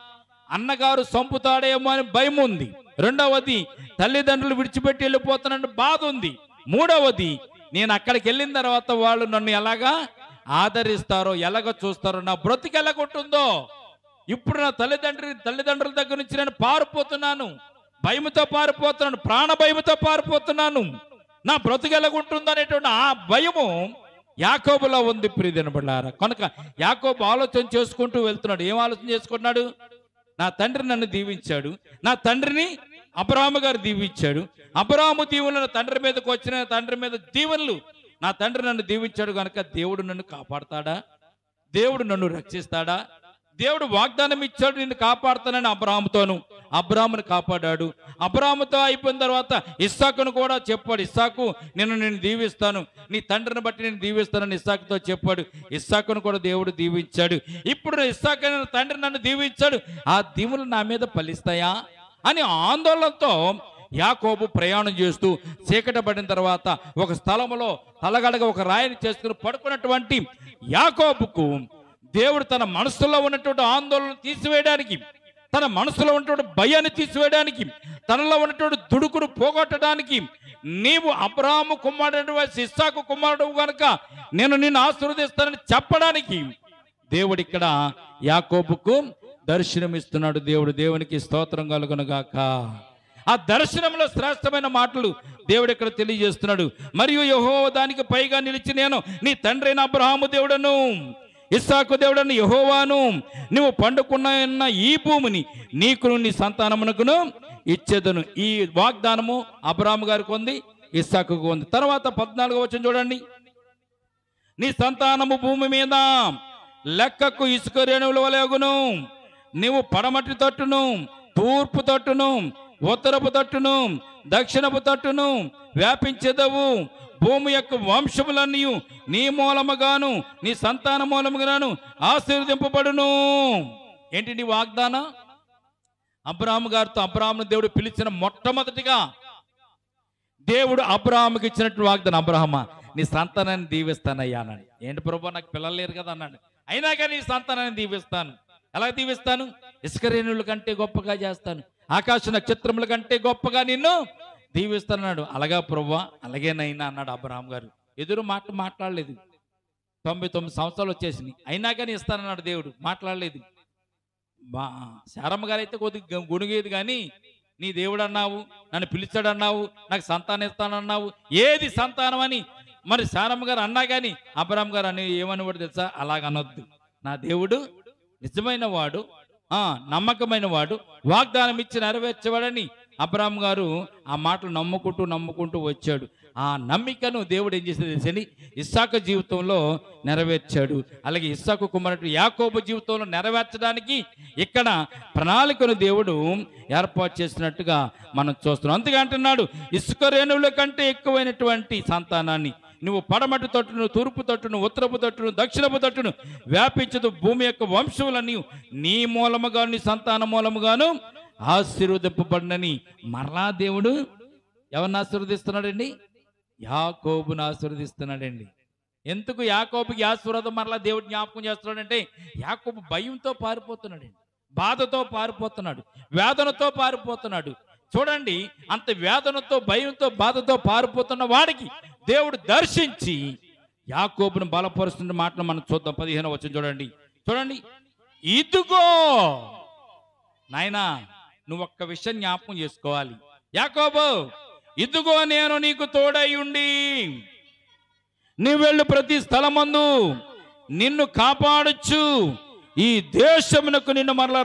అన్నగారు చంపుతాడేమో అని భయం ఉంది. రెండవది, తల్లిదండ్రులు విడిచిపెట్టి వెళ్ళిపోతానని బాధ ఉంది. మూడవది, నేను అక్కడికి వెళ్ళిన తర్వాత వాళ్ళు నన్ను ఎలాగా ఆదరిస్తారో, ఎలాగ చూస్తారో, నా బ్రతుకు ఎలాగుంటుందో. ఇప్పుడు నా తల్లిదండ్రుల దగ్గర నుంచి నేను పారిపోతున్నాను, భయముతో పారిపోతున్నాను, ప్రాణ భయముతో పారిపోతున్నాను, నా బ్రతుకు ఎలాగుంటుందో అనేటువంటి ఆ భయము యాకోబులో ఉంది. ప్రియదినబడ్డారా, కనుక యాకోబు ఆలోచన చేసుకుంటూ వెళ్తున్నాడు. ఏం ఆలోచన చేసుకుంటున్నాడు? నా తండ్రి నన్ను దీవించాడు, నా తండ్రిని అబ్రహాము గారు దీవించాడు, అబ్రహాము దీవులను తండ్రి మీదకి వచ్చిన తండ్రి మీద దీవెనలు నా తండ్రి నన్ను దీవించాడు కనుక దేవుడు నన్ను కాపాడతాడా, దేవుడు నన్ను రక్షిస్తాడా, దేవుడు వాగ్దానం ఇచ్చాడు నిన్ను కాపాడుతానని అబ్రాహామును కాపాడాడు. అబ్రాహాముతో అయిపోయిన తర్వాత ఇస్సాకును కూడా చెప్పాడు, ఇస్సాకు నేను దీవిస్తాను, నీ తండ్రిని బట్టి నేను దీవిస్తానని ఇస్సాకుతో చెప్పాడు. ఇస్సాకును కూడా దేవుడు దీవించాడు. ఇప్పుడు ఇస్సాకు తండ్రి నన్ను దీవించాడు, ఆ దీవులు నా మీద ఫలిస్తాయా అని ఆందోళనతో యాకోబు ప్రయాణం చేస్తూ చీకట పడిన తర్వాత ఒక స్థలంలో తలగడగా ఒక రాయిని చేసుకుని పడుకున్నటువంటి యాకోబుకు దేవుడు తన మనసులో ఉన్నటువంటి ఆందోళన తీసివేయడానికి, తన మనసులో ఉన్నటువంటి భయాన్ని తీసివేయడానికి, తనలో ఉన్నటువంటి దుడుకును పోగొట్టడానికి, నీవు అబ్రాహాము కుమారుడు ఇస్సాకు కుమారుడు కనుక నేను నిన్ను ఆశీర్వదిస్తానని చెప్పడానికి దేవుడు ఇక్కడ యాకోబుకు దర్శనమిస్తున్నాడు. దేవునికి స్తోత్రం కలుగునుగాక. ఆ దర్శనంలో శ్రేష్టమైన మాటలు దేవుడు ఇక్కడ తెలియజేస్తున్నాడు. మరియు యెహోవా దానికి పైగా నిలిచి నేను నీ తండ్రైన అబ్రహాము దేవుడను, ఇస్సాకు దేవుడను యెహోవాను, నువ్వు పండుకున్న ఈ భూమిని నీకును నీ సంతానమునకును ఇచ్చేదను. ఈ వాగ్దానము అబ్రహాము గారికి ఉంది, ఇస్సాకుకు ఉంది. తర్వాత 14వ వచనం చూడండి. నీ సంతానము భూమి మీద లెక్కకు ఇసుక రేణువుల వలెగును. నీవు పడమటి తట్టును, తూర్పు తట్టును, ఉత్తరపు తట్టును, దక్షిణపు తట్టును వ్యాపించెదవు. భూమి యొక్క వంశములన్నీ నీ మూలముగాను నీ సంతాన మూలముగాను ఆశీర్వదింపబడును. ఏంటి నీ వాగ్దానం? అబ్రాహాము గారితో అబ్రాహామును దేవుడు పిలిచిన మొట్టమొదటిగా దేవుడు అబ్రాహాముకి ఇచ్చినట్టు వాగ్దానం, అబ్రాహమా నీ సంతానాన్ని దీవిస్తానయ్యా అన్నాడు. ఏంటి ప్రభు, నాకు పిల్లలు లేరు కదా అన్నాడు. అయినా కానీ నీ సంతానాన్ని దీవిస్తాను. ఎలా దీవిస్తాను? ఇసుక రేణువుల కంటే గొప్పగా చేస్తాను, ఆకాశ నక్షత్రముల కంటే గొప్పగా నిన్ను దీవిస్తానన్నాడు. అలాగా ప్రభువా, అలాగేనైనా అన్నాడు అబ్రహాం గారు. ఎదురు మాట్లాడలేదు. 99 సంవత్సరాలు వచ్చేసినాయి, అయినా కానీ ఇస్తానన్నాడు దేవుడు. మాట్లాడలేదు. శారమ్మ గారు అయితే కొద్దిగా గుణిగేది, కానీ నీ దేవుడు అన్నావు, నన్ను పిలిచాడన్నావు, నాకు సంతానం ఇస్తానన్నావు, ఏది సంతానం అని మరి శారమ్మ గారు అన్నా కానీ అబ్రహాం గారు అని ఏమనివాడు తెలుసా? అలాగనొద్దు, నా దేవుడు నిజమైన వాడు, నమ్మకమైన వాడు, వాగ్దానం ఇచ్చి నెరవేర్చేవాడని అబ్రహాం గారు ఆ మాటలు నమ్ముకుంటూ వచ్చాడు. ఆ నమ్మికను దేవుడు ఏం చేసేది తెలుసని ఇస్సాకు జీవితంలో నెరవేర్చాడు. అలాగే ఇస్సాకు కుమారుడు యాకోబు జీవితంలో నెరవేర్చడానికి ఇక్కడ ప్రణాళికను దేవుడు ఏర్పాటు చేసినట్టుగా మనం చూస్తున్నాం. అందుకే అంటున్నాడు, ఇసుక రేణువుల కంటే ఎక్కువైనటువంటి సంతానాన్ని నువ్వు పడమటి తట్టును, తూర్పు తట్టును, ఉత్తరపు తట్టును, దక్షిణపు తట్టును వ్యాపించదు. భూమి యొక్క వంశములన్నీ నీ మూలముగాను నీ సంతాన మూలముగాను ఆశీర్వదింపబడినని మరలా దేవుడు ఎవరిని ఆశీర్వదిస్తున్నాడండి? యాకోబుని ఆశీర్వదిస్తున్నాడండి. ఎందుకు యాకోబుకి ఆశీర్వాదం మరలా దేవుడు జ్ఞాపకం చేస్తున్నాడంటే, యాకోబు భయంతో పారిపోతున్నాడండి, బాధతో పారిపోతున్నాడు, వేదనతో పారిపోతున్నాడు. చూడండి, అంత వేదనతో, భయంతో, బాధతో పారిపోతున్న వాడికి దేవుడు దర్శించి యాకోబును బలపరుస్తున్న మాటలు మనం చూద్దాం. 15వ వచనం చూడండి. ఇదిగో నాయనా, నువ్వు ఒక్క విషయం జ్ఞాపకం చేసుకోవాలి. యాకోబు, ఇదిగో నేను నీకు తోడై ఉండి నీ వెళ్ళు ప్రతి స్థలమందు నిన్ను కాపాడచ్చు, ఈ దేశమునకు నిన్ను మరలా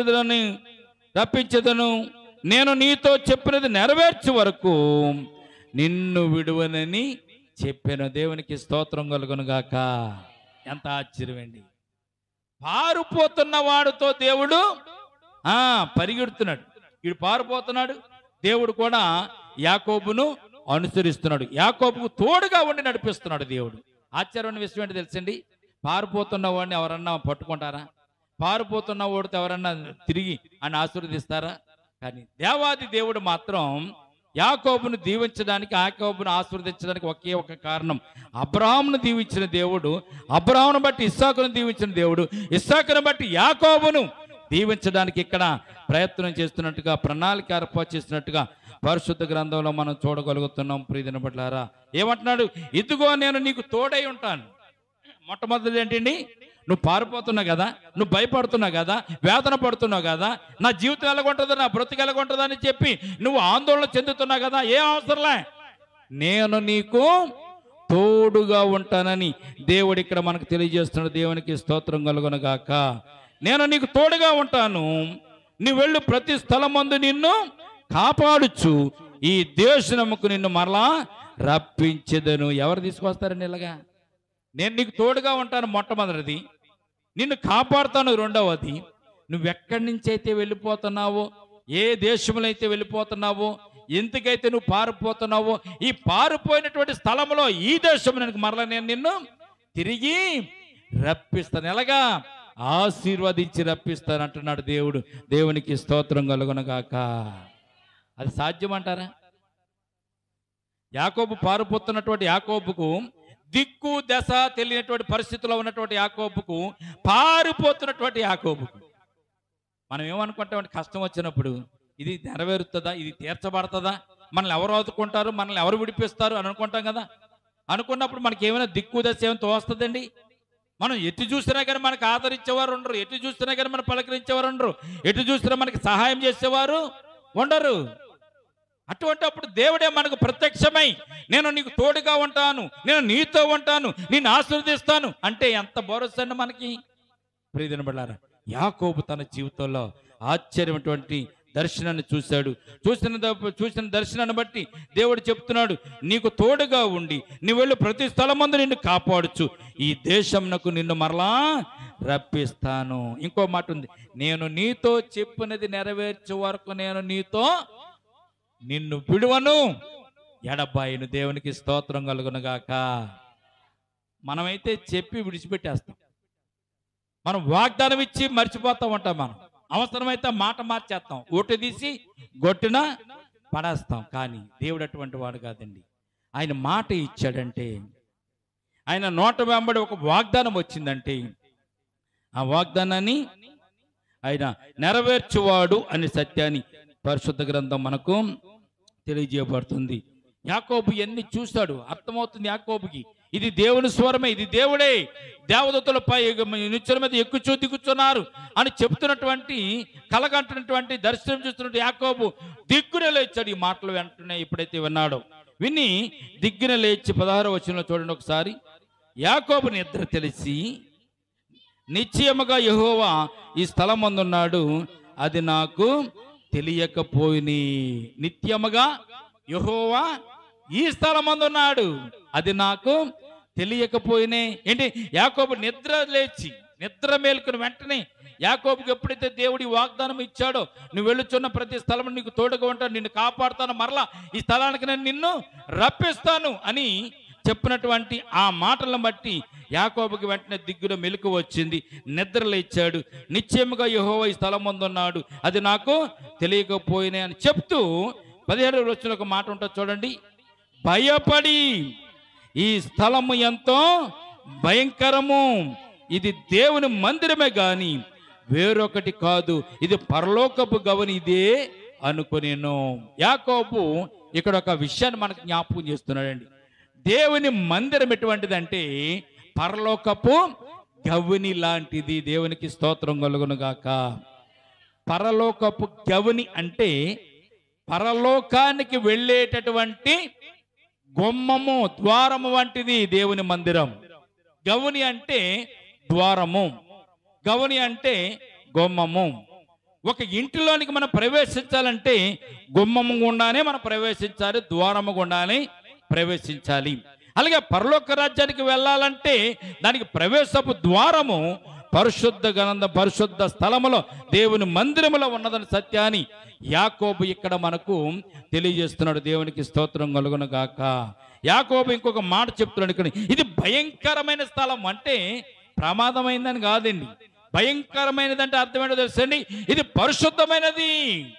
రప్పించదను. నేను నీతో చెప్పినది నెరవేర్చే వరకు నిన్ను విడువనని చెప్పాను. దేవునికి స్తోత్రం కలుగునుగాక. ఎంత ఆశ్చర్యం అండి! పారిపోతున్న వాడితో దేవుడు పరిగెడుతున్నాడు. వీడు పారిపోతున్నాడు, దేవుడు కూడా యాకోబును అనుసరిస్తున్నాడు, యాకోబుకు తోడుగా ఉండి నడిపిస్తున్నాడు దేవుడు. ఆశ్చర్యమైన విషయం ఏంటి తెలుసండి? పారిపోతున్న వాడిని ఎవరన్నా పట్టుకుంటారా? పారిపోతున్న వాడితో ఎవరన్నా తిరిగి అని ఆశీర్వదిస్తారా? కానీ దేవాది దేవుడు మాత్రం యాకోబును దీవించడానికి, యాకోబును ఆశీర్వదించడానికి ఒకే ఒక కారణం. అబ్రహామును దీవించిన దేవుడు అబ్రహామును బట్టి ఇస్సాకును దీవించిన దేవుడు ఇస్సాకును బట్టి యాకోబును దీవించడానికి ఇక్కడ ప్రయత్నం చేస్తున్నట్టుగా, ప్రణాళిక ఏర్పాటు చేస్తున్నట్టుగా పరిశుద్ధ గ్రంథంలో మనం చూడగలుగుతున్నాం. ప్రియదిన పట్లారా, ఏమంటున్నాడు? ఇదిగో నేను నీకు తోడై ఉంటాను. మొట్టమొదటి ఏంటండి? నువ్వు పారిపోతున్నావు కదా, నువ్వు భయపడుతున్నావు కదా, వేదన పడుతున్నావు కదా, నా జీవితం ఎలాగుంటుందో, నా బ్రతుకు ఎలాగుంటుందో అని చెప్పి నువ్వు ఆందోళన చెందుతున్నావు కదా, ఏ అవసరంలే, నేను నీకు తోడుగా ఉంటానని దేవుడు ఇక్కడ మనకు తెలియజేస్తున్నాడు. దేవునికి స్తోత్రం కలుగునుగాక. నేను నీకు తోడుగా ఉంటాను, నీ వెళ్ళు ప్రతి స్థలమందు నిన్ను కాపాడుచు, ఈ దేశముకు నిన్ను మరలా రప్పించెదను. ఎవరు తీసుకొస్తారండి ఇలాగా? నేను నీకు తోడుగా ఉంటాను మొట్టమొదటిది, నిన్ను కాపాడుతాను రెండవది. నువ్వెక్కడి నుంచి అయితే వెళ్ళిపోతున్నావో, ఏ దేశంలో అయితే వెళ్ళిపోతున్నావో, ఎందుకైతే నువ్వు పారిపోతున్నావో, ఈ పారిపోయినటువంటి స్థలంలో ఈ దేశం మరలా నేను నిన్ను తిరిగి రప్పిస్తాను. ఎలాగా? ఆశీర్వదించి రప్పిస్తాను అంటున్నాడు దేవుడు. దేవునికి స్తోత్రం కలుగునుగాక. అది సాధ్యమంటారా? యాకోబు పారిపోతున్నటువంటి యాకోబుకు, దిక్కు దశ తెలియనటువంటి పరిస్థితిలో ఉన్నటువంటి యాకోబుకు, పారిపోతున్నటువంటి యాకోబుకు మనం ఏమనుకుంటామంటే, కష్టం వచ్చినప్పుడు ఇది నెరవేరుతుందా, ఇది తీర్చబడుతుందా, మనల్ని ఎవరు ఆదుకుంటారు, మనల్ని ఎవరు విడిపిస్తారు అని అనుకుంటాం కదా. అనుకున్నప్పుడు మనకి ఏమైనా దిక్కు దశ ఏమైనా తోస్తుందండి? మనం ఎటు చూసినా కానీ మనకు ఆదరించేవారు ఉండరు, ఎటు చూసినా కానీ మనం పలకరించేవారు ఉండరు, ఎటు చూసినా మనకి సహాయం చేసేవారు ఉండరు. అటువంటి అప్పుడు దేవుడే మనకు ప్రత్యక్షమై నేను నీకు తోడుగా ఉంటాను, నేను నీతో ఉంటాను, నిన్ను ఆశీర్వదిస్తాను అంటే ఎంత భరోసా అండి మనకి. ప్రియమైన బిడ్డలారా, యాకోబు తన జీవితంలో ఆశ్చర్యమైనటువంటి దర్శనాన్ని చూశాడు. చూసిన దర్శనాన్ని బట్టి దేవుడు చెప్తున్నాడు, నీకు తోడుగా ఉండి నీ వెళ్ళు ప్రతి స్థలమందు నిన్ను కాపాడుచు ఈ దేశంనకు నిన్ను మరలా రప్పిస్తాను. ఇంకో మాట ఉంది, నేను నీతో చెప్పినది నెరవేర్చే వరకు నేను నీతో నిన్ను విడువను ఎడబాయను. దేవునికి స్తోత్రం కలుగునుగాక. మనమైతే చెప్పి విడిచిపెట్టేస్తాం, మనం వాగ్దానం ఇచ్చి మర్చిపోతూ ఉంటాం, మనం అవసరమైతే మాట మార్చేస్తాం, ఓటు తీసి గొట్టిన పడేస్తాం. కానీ దేవుడు అటువంటి వాడు కాదండి. ఆయన మాట ఇచ్చాడంటే, ఆయన నోట వెంబడి ఒక వాగ్దానం వచ్చిందంటే ఆ వాగ్దానాన్ని ఆయన నెరవేర్చువాడు అనే సత్యాన్ని పరిశుద్ధ గ్రంథం మనకు తెలియజేయబడుతుంది. యాకోబు ఎన్ని చూశాడు, అర్థమవుతుంది యాకోబుకి ఇది దేవుని స్వరమే, ఇది దేవుడే, దేవదూతలపై నిచ్చెన మీద ఎక్కుచూ దిగుచున్నారు అని చెప్తున్నటువంటి కలగంటున్నటువంటి దర్శనం చూస్తున్నట్టు యాకోబు దిగ్గున లేచాడు. ఈ మాటలు వెంటనే ఎప్పుడైతే విన్నాడో విని దిగ్గున లేచి 16వ వచనంలో చూడండి ఒకసారి. యాకోబు నిద్ర తెలిసి నిశ్చయముగా యెహోవా ఈ స్థలమందున్నాడు, అది నాకు తెలియకపోయిని. నిత్యముగా యెహోవా ఈ స్థలమందున్నాడు, అది నాకు తెలియకపోయినే. ఏంటి, యాకోబు నిద్ర లేచి నిద్ర మేలుకుని వెంటనే యాకోబుకి ఎప్పుడైతే దేవుడి వాగ్దానం ఇచ్చాడో, నువ్వు వెళ్ళుచున్న ప్రతి స్థలం నీకు తోడుగా ఉంటాను, నిన్ను కాపాడుతాను, మరలా ఈ స్థలానికి నేను నిన్ను రప్పిస్తాను అని చెప్పినటువంటి ఆ మాటలను బట్టి యాకోబుకి వెంటనే దిగ్గున మెలకు వచ్చింది, నిద్ర లేచాడు. నిశ్చయముగా యెహోవా ఈ స్థలం ముందున్నాడు, అది నాకు తెలియకపోయినా అని చెప్తూ 17వ వచనంలో ఒక మాట ఉంటుంది చూడండి. భయపడి ఈ స్థలము ఎంతో భయంకరము, ఇది దేవుని మందిరమే గాని వేరొకటి కాదు, ఇది పరలోకపు గవని ఇదే అనుకునేను. యాకోబు ఇక్కడ ఒక విషయాన్ని మనకు జ్ఞాపకం చేస్తున్నాడండి. దేవుని మందిరం ఎటువంటిదంటే పరలోకపు గవని లాంటిది. దేవునికి స్తోత్రం కలుగునుగాక. పరలోకపు గవని అంటే పరలోకానికి వెళ్ళేటటువంటి గుమ్మము, ద్వారము వంటిది దేవుని మందిరం. గవని అంటే ద్వారము, గవని అంటే గుమ్మము. ఒక ఇంటిలోనికి మనం ప్రవేశించాలంటే గుమ్మము గుండానే మనం ప్రవేశించాలి, ద్వారము గుండానే ప్రవేశించాలి. అలాగే పరలోక రాజ్యానికి వెళ్ళాలంటే దానికి ప్రవేశపు ద్వారము పరిశుద్ధ స్థలములో దేవుని మందిరములో ఉన్నదని సత్యాన్ని యాకోబు ఇక్కడ మనకు తెలియజేస్తున్నాడు. దేవునికి స్తోత్రం కలుగునుగాక. యాకోబు ఇంకొక మాట చెప్తున్నాడు ఇక్కడ, ఇది భయంకరమైన స్థలం అంటే ప్రమాదమైందని కాదండి. భయంకరమైనది అంటే అర్థం ఏంటో తెలుసండి, ఇది పరిశుద్ధమైనది,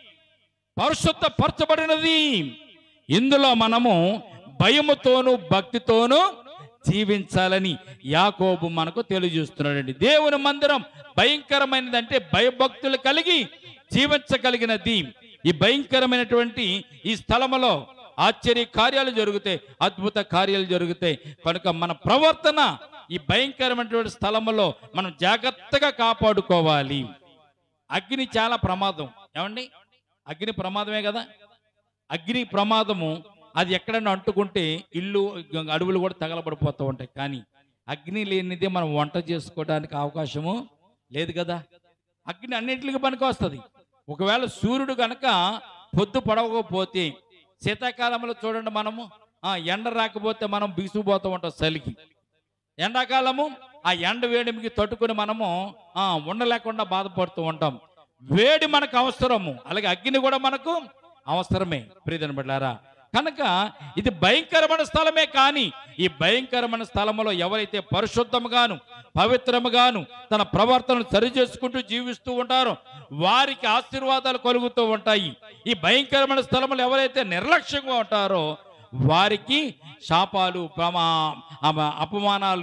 పరిశుద్ధపరచబడినది. ఇందులో మనము భయముతోనూ భక్తితోనూ జీవించాలని యాకోబు మనకు తెలియజేస్తున్నాడండి. దేవుని మందిరం భయంకరమైనది అంటే భయభక్తులు కలిగి జీవించగలిగినది. ఈ భయంకరమైనటువంటి ఈ స్థలములో ఆశ్చర్య కార్యాలు జరుగుతాయి, అద్భుత కార్యాలు జరుగుతాయి. కనుక మన ప్రవర్తన ఈ భయంకరమైనటువంటి స్థలములో మనం జాగ్రత్తగా కాపాడుకోవాలి. అగ్ని చాలా ప్రమాదం. ఏమండి, అగ్ని ప్రమాదమే కదా. అగ్ని ప్రమాదము అది ఎక్కడైనా అంటుకుంటే ఇల్లు అడవులు కూడా తగలబడిపోతూ ఉంటాయి. కానీ అగ్ని లేనిదే మనం వంట చేసుకోవడానికి అవకాశము లేదు కదా. అగ్ని అన్నింటికి పనికి వస్తుంది. ఒకవేళ సూర్యుడు కనుక పొద్దు పడవకపోతే, శీతాకాలంలో చూడండి మనము ఎండ రాకపోతే మనం బిగుసుకుపోతూ ఉంటాం చలికి. ఎండాకాలము ఆ ఎండ వేడిమికి తట్టుకుని మనము ఉండలేకుండా బాధపడుతూ ఉంటాం. వేడి మనకు అవసరము, అలాగే అగ్ని కూడా మనకు అవసరమే. ప్రియమైన బిడ్డలారా, కనుక ఇది భయంకరమైన స్థలమే. కానీ ఈ భయంకరమైన స్థలములో ఎవరైతే పరిశుద్ధముగాను పవిత్రముగాను తన ప్రవర్తనను సరిచేసుకుంటూ జీవిస్తూ ఉంటారో వారికి ఆశీర్వాదాలు కలుగుతూ ఉంటాయి. ఈ భయంకరమైన స్థలములు ఎవరైతే నిర్లక్ష్యంగా ఉంటారో వారికి శాపాలు, అపమానాలు,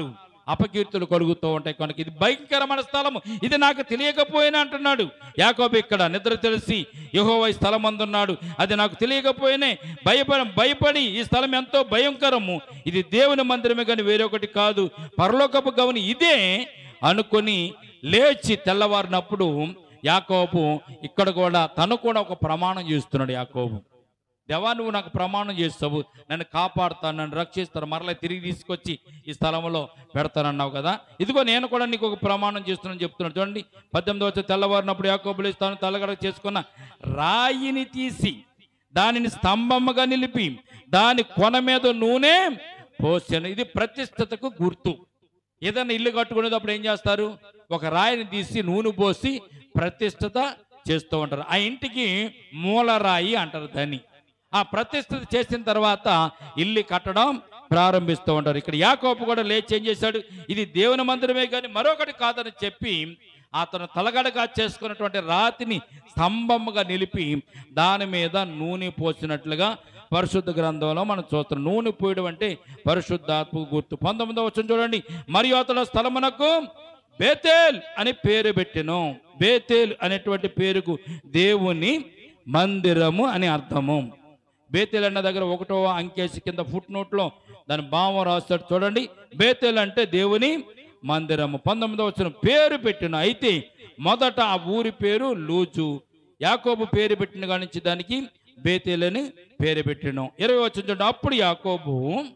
అపకీర్తులు కలుగుతూ ఉంటాయి కనుక ఇది భయంకరమైన స్థలము, ఇది నాకు తెలియకపోయినా అంటున్నాడు యాకోబు. ఇక్కడ నిద్ర తెలిసి యెహోవా ఈ స్థలం అందున్నాడు, అది నాకు తెలియకపోయినే భయపడి ఈ స్థలం ఎంతో భయంకరము, ఇది దేవుని మందిరమే కానీ వేరొకటి కాదు, పరలోకపు గవని ఇదే అనుకొని లేచి తెల్లవారినప్పుడు యాకోబు ఇక్కడ కూడా తను కూడా ఒక ప్రమాణం చేస్తున్నాడు. యాకోబు, దేవా నువ్వు నాకు ప్రమాణం చేస్తావు, నన్ను కాపాడుతాను, నన్ను రక్షిస్తాను, మరలా తిరిగి తీసుకొచ్చి ఈ స్థలంలో పెడతానన్నావు కదా, ఇదిగో నేను కూడా నీకు ఒక ప్రమాణం చేస్తున్నాను చెప్తున్నాడు. చూడండి 18వ వచనం, తెల్లవారినప్పుడు యాకోబు లేచి తాను తలగడక చేసుకున్న రాయిని తీసి దానిని స్తంభముగా నిలిపి దాని కొన మీద నూనె పోసాను. ఇది ప్రతిష్టతకు గుర్తు. ఏదైనా ఇల్లు కట్టుకునేటప్పుడు ఏం చేస్తారు, ఒక రాయిని తీసి నూనె పోసి ప్రతిష్టత చేస్తూ ఉంటారు. ఆ ఇంటికి మూలరాయి అంటారు దాన్ని. ఆ ప్రతిష్ఠిత చేసిన తర్వాత ఇల్లు కట్టడం ప్రారంభిస్తూ ఉంటారు. ఇక్కడ యాకోబు కూడా లేచి ఏం చేశాడు, ఇది దేవుని మందిరమే కానీ మరొకటి కాదని చెప్పి అతను తలగడగా చేసుకున్నటువంటి రాతిని స్తంభముగా నిలిపి దాని మీద నూనె పోసినట్లుగా పరిశుద్ధ గ్రంథంలో మనం చూస్తున్నాం. నూనె పోయడం అంటే పరిశుద్ధాత్మకు గుర్తు. 19వ వచనం చూడండి, మరియు అతడు స్థలమునకు బేతేల్ అని పేరు పెట్టెను. బేతేల్ అనేటువంటి పేరుకు దేవుని మందిరము అని అర్థము. బేతేల్ అన్న దగ్గర 1వ అంకెసి కింద ఫుట్ నోట్లో దాని భావం రాస్తాడు చూడండి. బేతేల్ అంటే దేవుని మందిరము. 19వ వచనం, పేరు పెట్టిన. అయితే మొదట ఆ ఊరి పేరు లూజు. యాకోబు పేరు పెట్టిన కానించి దానికి బేతేల్ అని పేరు పెట్టిన. 20వ వచనం చూడండి, అప్పుడు యాకోబు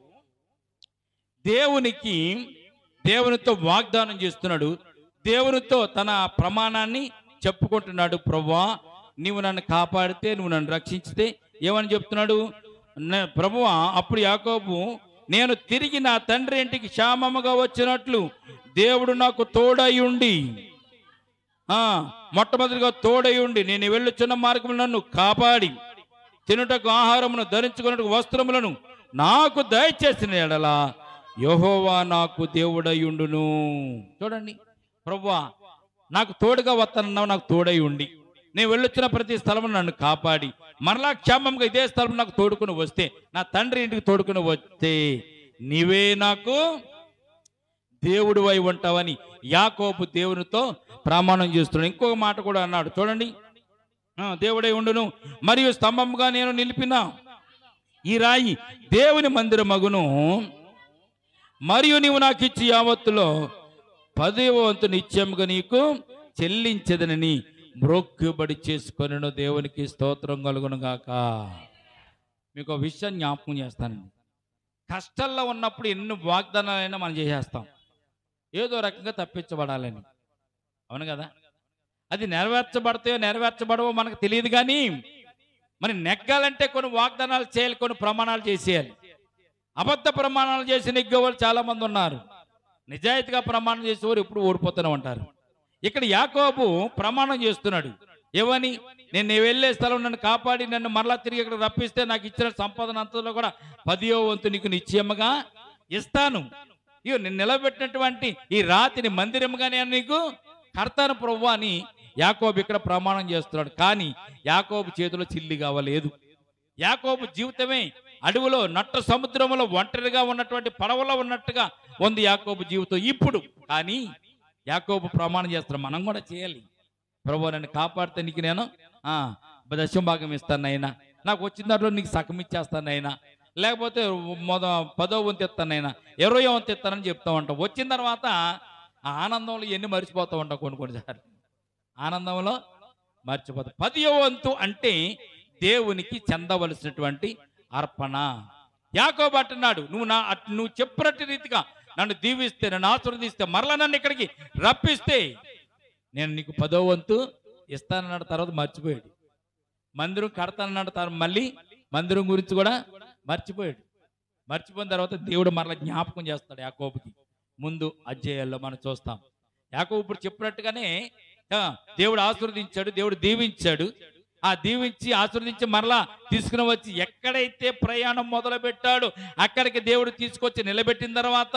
దేవునితో వాగ్దానం చేస్తున్నాడు, దేవునితో తన ప్రమాణాన్ని చెప్పుకుంటున్నాడు. ప్రభువా నీవు నన్ను కాపాడితే, నువ్వు నన్ను రక్షించితే, ఏమని చెప్తున్నాడు, ప్రభువా అప్పుడు యాకోబు, నేను తిరిగి నా తండ్రి ఇంటికి క్షేమముగా వచ్చినట్లు దేవుడు నాకు తోడై ఉండి, మొట్టమొదటిగా తోడై ఉండి నేను వెళ్ళుచున్న మార్గములు నన్ను కాపాడి తినుటకు ఆహారమును ధరించుకున్నట్టు వస్త్రములను నాకు దయచేసిన ఎడల యెహోవా నాకు దేవుడై ఉండును. చూడండి, ప్రభువా నాకు తోడుగా వస్తానన్నావు, నాకు తోడై ఉండి నేను వెళ్ళొచ్చిన ప్రతి స్థలము నన్ను కాపాడి మరలా క్షేమంగా ఇదే స్థలం నాకు తోడుకుని వస్తే, నా తండ్రి ఇంటికి తోడుకుని వస్తే నీవే నాకు దేవుడు అయి ఉంటావని యాకోబు దేవునితో ప్రమాణం చేస్తున్నాడు. ఇంకొక మాట కూడా అన్నాడు చూడండి, దేవుడై ఉండును మరియు స్తంభముగా నేను నిలిపిన ఈ రాయి దేవుని మందిరమగును, మరియు నీవు నాకు ఇచ్చి యావత్తులో 10వ వంతు నిత్యముగా నీకు చెల్లించదనని మ్రొక్కుబడి చేసుకొనెను. దేవునికి స్తోత్రం కలుగును గాక. మీకు విషయం జ్ఞాపకం చేస్తానండి. కష్టాల్లో ఉన్నప్పుడు ఎన్ని వాగ్దానాలైనా మనం చేసేస్తాం, ఏదో రకంగా తప్పించబడాలని. అవును కదా, అది నెరవేర్చబడతాయో నెరవేర్చబడవో మనకు తెలియదు, కానీ మరి నెగ్గాలంటే కొన్ని వాగ్దానాలు చేయాలి, కొన్ని ప్రమాణాలు చేసేయాలి. అబద్ధ ప్రమాణాలు చేసి నెగ్గేవాళ్ళు చాలా మంది ఉన్నారు. నిజాయితీగా ప్రమాణం చేసేవారు ఎప్పుడు ఓడిపోతూనే ఉంటారు. ఇక్కడ యాకోబు ప్రమాణం చేస్తున్నాడు, ఏమని, నేను వెళ్ళే స్థలం నన్ను కాపాడి నన్ను మరలా తిరిగి ఇక్కడ రప్పిస్తే నాకు ఇచ్చిన సంపాదన అంతలో కూడా 10వ వంతు నీకు నిశ్చయముగా ఇస్తాను. ఇగో నేను నిలబెట్టినటువంటి ఈ రాతిని మందిరముగా నేను నీకు కడతాను ప్రభువా అని యాకోబు ఇక్కడ ప్రమాణం చేస్తున్నాడు. కానీ యాకోబు చేతిలో చిల్లి కావలేదు. యాకోబు జీవితమే అడవిలో నట్ట సముద్రంలో ఒంటరిగా ఉన్నటువంటి పడవలో ఉన్నట్టుగా ఉంది యాకోబు జీవితం ఇప్పుడు. కానీ యాకోబు ప్రమాణం చేస్తున్నాడు, మనం కూడా చేయాలి. ప్రభువా నన్ను కాపాడితే నీకు నేను దశమ భాగం ఇస్తాను అయినా, నాకు వచ్చిన దాంట్లో నీకు సగం ఇచ్చేస్తాను అయినా, లేకపోతే 10వ వంతు ఇస్తానైనా, 20వ వంతు ఇస్తానని చెప్తా ఉంటాం. వచ్చిన తర్వాత ఆ ఆనందంలో ఎన్ని మర్చిపోతూ ఉంటాం కొన్నిసార్లు, ఆనందంలో మర్చిపోతాం. 10వ వంతు అంటే దేవునికి చెందవలసినటువంటి అర్పణ. యాకోబు అంటున్నాడు, నువ్వు చెప్పినట్టు రీతిగా నన్ను దీవిస్తే, నన్ను ఆశీర్వదిస్తే, మరలా నన్ను ఇక్కడికి రప్పిస్తే నేను నీకు 10వ వంతు ఇస్తానన్నాడు. తర్వాత మర్చిపోయాడు. మందిరం కడతానన్నాడు, మళ్ళీ మందిరం గురించి కూడా మర్చిపోయాడు. మర్చిపోయిన తర్వాత దేవుడు మరలా జ్ఞాపకం చేస్తాడు యాకోబుకి. ముందు అధ్యాయాల్లో మనం చూస్తాం. యాకోబు ఇప్పుడు చెప్పినట్టుగానే దేవుడు ఆశీర్వదించాడు, దేవుడు దీవించాడు. ఆ దీవించి ఆశీర్వదించి మరలా తీసుకుని వచ్చి ఎక్కడైతే ప్రయాణం మొదలు పెట్టాడు అక్కడికి దేవుడు తీసుకొచ్చి నిలబెట్టిన తర్వాత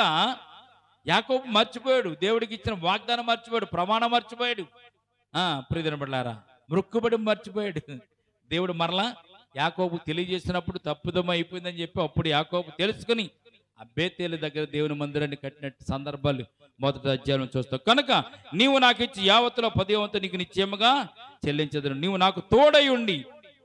యాకోబు మర్చిపోయాడు, దేవుడికి ఇచ్చిన వాగ్దానం మర్చిపోయాడు, ప్రమాణం మర్చిపోయాడు. ప్రియమైన బిడ్డలారా, మొక్కుబడి మర్చిపోయాడు. దేవుడు మరలా యాకోబు తెలియజేసినప్పుడు తప్పుదమ్మ అయిపోయిందని చెప్పి అప్పుడు యాకోబు తెలుసుకుని ఆ బేతేలు దగ్గర దేవుని మందిరాన్ని కట్టినట్టు సందర్భాలు మొదటి అధ్యాయం చూస్తావు. కనుక నీవు నాకు ఇచ్చి యావత్తులో 10వ వంతు నీకు నిశ్చయముగా చెల్లించదును. నీవు నాకు తోడై ఉండి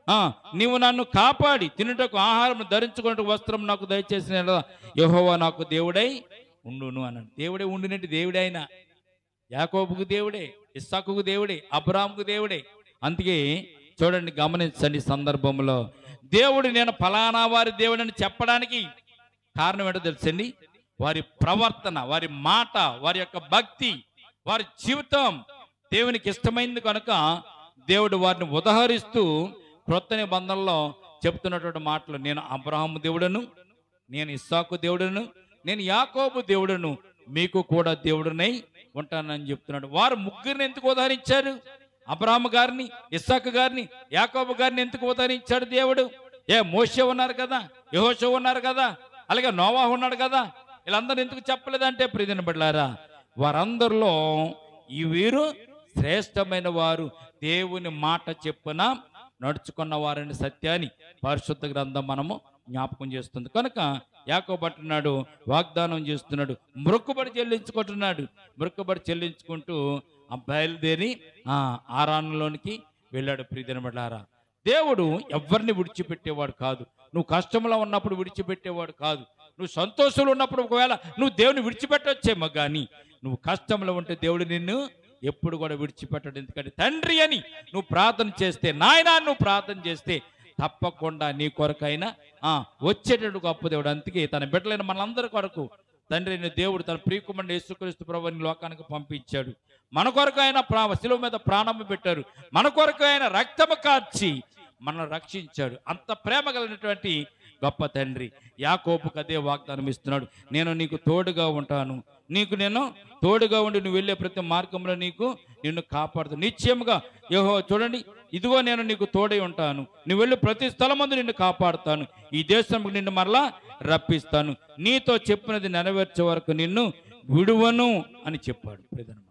నీవు నన్ను కాపాడి తినుటకు ఆహారం ధరించుకున్నట్టు వస్త్రం నాకు దయచేసిన యెహోవా నాకు దేవుడై ఉండును అన్నాడు. దేవుడే ఉండినట్టు దేవుడే అయినా యాకోబుకు దేవుడే, ఇస్సాకుకు దేవుడే, అబ్రాహాముకు దేవుడే. అందుకే చూడండి, గమనించండి, సందర్భంలో దేవుడు నేను ఫలానా వారి దేవుడని చెప్పడానికి కారణం ఏంటో తెలుసండి. వారి ప్రవర్తన, వారి మాట, వారి యొక్క భక్తి, వారి జీవితం దేవునికి ఇష్టమైంది కనుక దేవుడు వారిని ఉదహరిస్తూ క్రొత్త నిబంధనలో చెప్తున్నటువంటి మాటలు, నేను అబ్రహాము దేవుడను, నేను ఇస్సాకు దేవుడను, నేను యాకోబు దేవుడను, మీకు కూడా దేవుడినై ఉంటానని చెప్తున్నాడు. వారు ముగ్గురిని ఎందుకు ఉదహరించారు? అబ్రహాము గారిని, ఇస్సాకు గారిని, యాకోబు గారిని ఎందుకు ఉదహరించాడు దేవుడు? మోషే ఉన్నారు కదా, యెహోషువ ఉన్నారు కదా, అలాగే నోవాహు ఉన్నాడు కదా, వీళ్ళందరూ ఎందుకు చెప్పలేదంటే ప్రియమైన బిడ్డలారా, వారందరిలో ఈ వీరు శ్రేష్టమైన వారు, దేవుని మాట చెప్పున నడుచుకున్న వారిని సత్యాన్ని పరిశుద్ధ గ్రంథం మనము జ్ఞాపకం చేస్తుంది. కనుక యాకోబు అంటున్నాడు, వాగ్దానం చేస్తున్నాడు, మొక్కుబడి చెల్లించుకుంటున్నాడు. మొక్కుబడి చెల్లించుకుంటూ బయలుదేరి ఆరాన్లోనికి వెళ్ళాడు. ప్రియమైన బిడ్డలారా, దేవుడు ఎవరిని విడిచిపెట్టేవాడు కాదు. నువ్వు కష్టంలో ఉన్నప్పుడు విడిచిపెట్టేవాడు కాదు. నువ్వు సంతోషంలో ఉన్నప్పుడు ఒకవేళ నువ్వు దేవుని విడిచిపెట్టొచ్చేమో, కానీ నువ్వు కష్టంలో ఉంటే దేవుడు నిన్ను ఎప్పుడు కూడా విడిచిపెట్టడు. ఎందుకంటే తండ్రి అని నువ్వు ప్రార్థన చేస్తే, నాయనా నువ్వు ప్రార్థన చేస్తే తప్పకుండా నీ కొరకైనా వచ్చేటట్టు గొప్ప దేవుడు. అందుకే తన బిడ్డలైన మనందరి కొరకు తండ్రి అయిన దేవుడు తన ప్రియకుమారుని యేసుక్రీస్తు ప్రభువుని లోకానికి పంపించాడు. మన కొరకు ఆయన శిలువ మీద ప్రాణం పెట్టారు. మన కొరకు ఆయన రక్తము కార్చి మనల్ని రక్షించాడు. అంత ప్రేమ కలిగినటువంటి గొప్ప తండ్రి యాకోబుకు అదే వాగ్దానం ఇస్తున్నాడు. నేను నీకు తోడుగా ఉంటాను, నేను తోడుగా ఉండి నువ్వు వెళ్ళే ప్రతి మార్గంలో నిన్ను కాపాడుతాను. నిశ్చయముగా యెహోవా చూడండి, ఇదిగో నేను నీకు తోడై ఉంటాను, నువ్వు వెళ్ళి ప్రతి స్థలమందు నిన్ను కాపాడుతాను, ఈ దేశంకు నిన్ను మరలా రప్పిస్తాను, నీతో చెప్పినది నెరవేర్చే వరకు నిన్ను విడువను అని చెప్పాడు.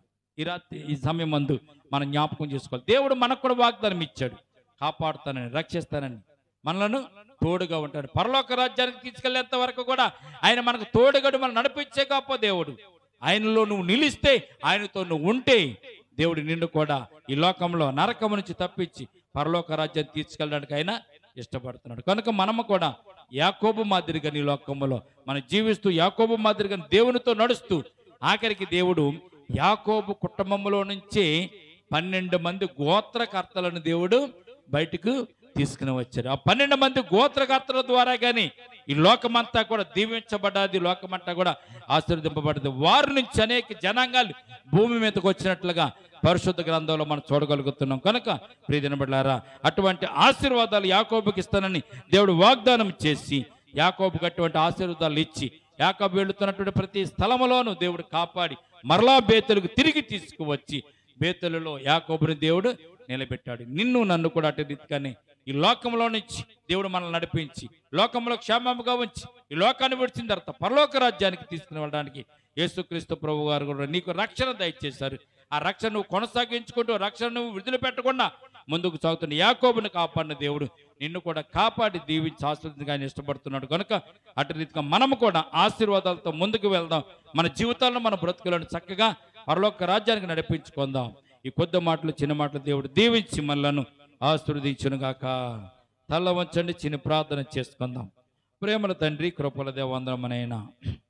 ఈ సమయం మందు మనం జ్ఞాపకం చేసుకోవాలి, దేవుడు మనకు కూడా వాగ్దానం ఇచ్చాడు, కాపాడుతానని, రక్షిస్తానని, మనలను తోడుగా ఉంటాడు. పరలోక రాజ్యానికి తీసుకెళ్లేంత వరకు కూడా ఆయన మనకు తోడుగడు మనం నడిపించే గొప్ప దేవుడు. ఆయనలో నువ్వు నిలిస్తే, ఆయనతో నువ్వు ఉంటే దేవుడు నిన్ను కూడా ఈ లోకంలో నరకం నుంచి తప్పించి పరలోక రాజ్యాన్ని తీసుకెళ్ళడానికి ఆయన ఇష్టపడుతున్నాడు. కనుక మనము కూడా యాకోబు మాదిరిగా నీ లోకంలో మనం జీవిస్తూ, యాకోబు మాదిరిగా దేవునితో నడుస్తూ, ఆఖరికి దేవుడు యాకోబు కుటుంబంలో నుంచి 12 మంది గోత్రకర్తలను దేవుడు బయటకు తీసుకుని వచ్చారు. ఆ 12 మంది గోత్రకర్తల ద్వారా కానీ ఈ లోకమంతా కూడా దీవించబడ్డది, లోకమంతా కూడా ఆశీర్వదింపబడ్డది. వారి నుంచి అనేక జనాంగాలు భూమి మీదకి వచ్చినట్లుగా పరిశుద్ధ గ్రంథంలో మనం చూడగలుగుతున్నాం. కనుక ప్రియమైన బిడ్డలారా, అటువంటి ఆశీర్వాదాలు యాకోబుకి ఇస్తానని దేవుడు వాగ్దానం చేసి యాకోబుకి అటువంటి ఆశీర్వాదాలు ఇచ్చి, యాకోబు వెళుతున్నటువంటి ప్రతి స్థలములోనూ దేవుడు కాపాడి మరలా బేతెలుకు తిరిగి తీసుకువచ్చి బేతెలులో యాకోబుని దేవుడు నిలబెట్టాడు. నిన్ను నన్ను కూడా అటు రీతిగానే ఈ లోకంలో నుంచి దేవుడు మనల్ని నడిపించి లోకంలో క్షేమంగా ఉంచి ఈ లోకాన్ని విడిచిన తర్వాత పరలోక రాజ్యానికి తీసుకుని వెళ్ళడానికి యేసుక్రీస్తు ప్రభు గారు కూడా నీకు రక్షణ దయచేశారు. ఆ రక్షణ నువ్వు కొనసాగించుకుంటూ, రక్షణ నువ్వు విడుదల పెట్టకుండా ముందుకు సాగుతున్న యాకోబుని కాపాడిన దేవుడు నిన్ను కూడా కాపాడి దీవించి ఆశీర్వదించగా ఆయన ఇష్టపడుతున్నాడు. కనుక అటు రీతిగా మనము కూడా ఆశీర్వాదాలతో ముందుకు వెళ్దాం. మన జీవితాలను, మన బ్రతుకులను చక్కగా పరలోక రాజ్యానికి నడిపించుకుందాం. ఈ కొద్ది మాటలు, చిన్న మాటలు దేవుడు దీవించి మనలను ఆశీర్వదించునుగాక. తల వంచండి, చిన్న ప్రార్థన చేసుకుందాం. ప్రేమల తండ్రి, కృపల దేవందరమనైనా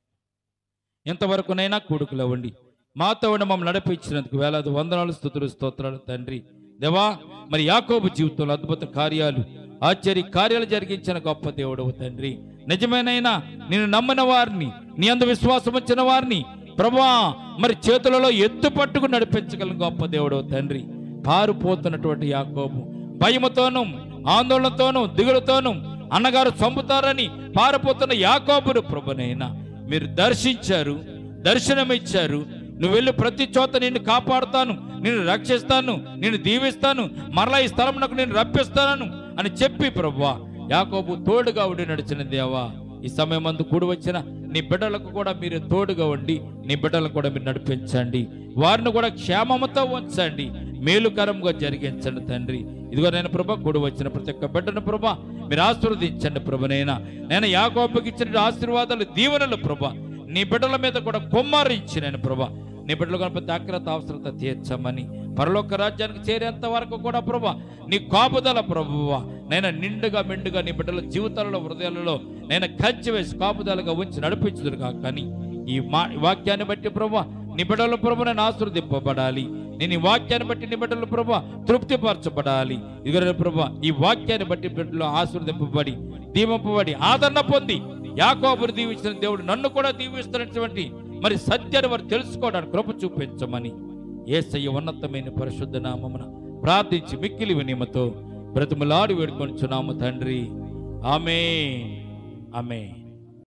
ఎంతవరకునైనా కూడుకులో ఉండి మాతో ఉండి మమ్మల్ని నడిపించినందుకు వేలాది వందనాలు, స్తుతులు, స్తోత్రాలు తండ్రి. దేవా, మరి యాకోబు జీవితంలో అద్భుత కార్యాలు, ఆశ్చర్య కార్యాలు జరిగించిన గొప్ప దేవుడవు తండ్రి. నిజమేనైనా నిన్ను నమ్మిన వారిని, నీ అందు విశ్వాసం వచ్చిన వారిని ప్రభువా మరి చేతులలో ఎత్తు పట్టుకు నడిపించగల గొప్ప దేవుడవు తండ్రి. కారుపోతున్నటువంటి యాకోబు భయముతోనూ, ఆందోళనతోనూ, దిగులుతోనూ అన్నగారు చంపుతారని పారిపోతున్న యాకోబును ప్రభునైనా మీరు దర్శించారు, దర్శనమిచ్చారు. నువ్వు వెళ్ళి ప్రతి చోట నిన్ను కాపాడుతాను, నిన్ను రక్షిస్తాను, నిన్ను దీవిస్తాను, మరలా ఈ స్థలం నాకు నేను రప్పిస్తాను అని చెప్పి ప్రభువా యాకోబు తోడుగా ఉండి నడిచిన దేవా, ఈ సమయం అందు కూడి వచ్చిన నీ బిడ్డలకు కూడా మీరు తోడుగా ఉండి నీ బిడ్డలను కూడా మీరు నడిపించండి, వారిని కూడా క్షేమముతో ఉంచండి, మేలుకరంగా జరిగించండి తండ్రి. ఇదిగో నేను ప్రభా కూడి వచ్చిన ప్రతి ఒక్క బిడ్డను ప్రభా మీరు ఆశీర్వదించండి ప్రభునైనా. నేను యాకోబుకి ఇచ్చిన ఆశీర్వాదాలు దీవెనలు ప్రభా నీ బిడ్డల మీద కూడా కుమ్మరించి నేను ప్రభా నీ బిడ్డలు కనుక జాగ్రత్త అవసరత తీర్చమని, పరలోక రాజ్యానికి చేరేంత వరకు కూడా ప్రభా నీ కాపుదల ప్రభువా నేను నిండుగా మెండుగా నీ బిడ్డల జీవితాలలో హృదయాలలో నేను కంచి వేసి కాపుదలుగా ఉంచి నడిపించుదురుగా. కానీ ఈ వాక్యాన్ని బట్టి ప్రభా నీ బిడ్డల ప్రభు నేను ఆశీర్వదింపబడాలి. నేను ఈ వాక్యాన్ని బట్టి నీ బిడ్డల ప్రభా తృప్తిపరచబడాలి. ఇదిగో ప్రభా ఈ వాక్యాన్ని బట్టి బిడ్డలు ఆశీర్వదింపబడి దీవింపబడి ఆదరణ పొంది యాకోబును దీవించిన దేవుడు నన్ను కూడా దీవిస్తున్నటువంటి మరి సత్యాన్ని వారు తెలుసుకోవడానికి కృప చూపించమని యేసయ్య ఉన్నతమైన పరిశుద్ధ నామమున ప్రార్థించి మిక్కిలి వినయముతో బ్రతిమలాడి వేడుకొనుచున్నాము తండ్రి. ఆమేన్, ఆమేన్.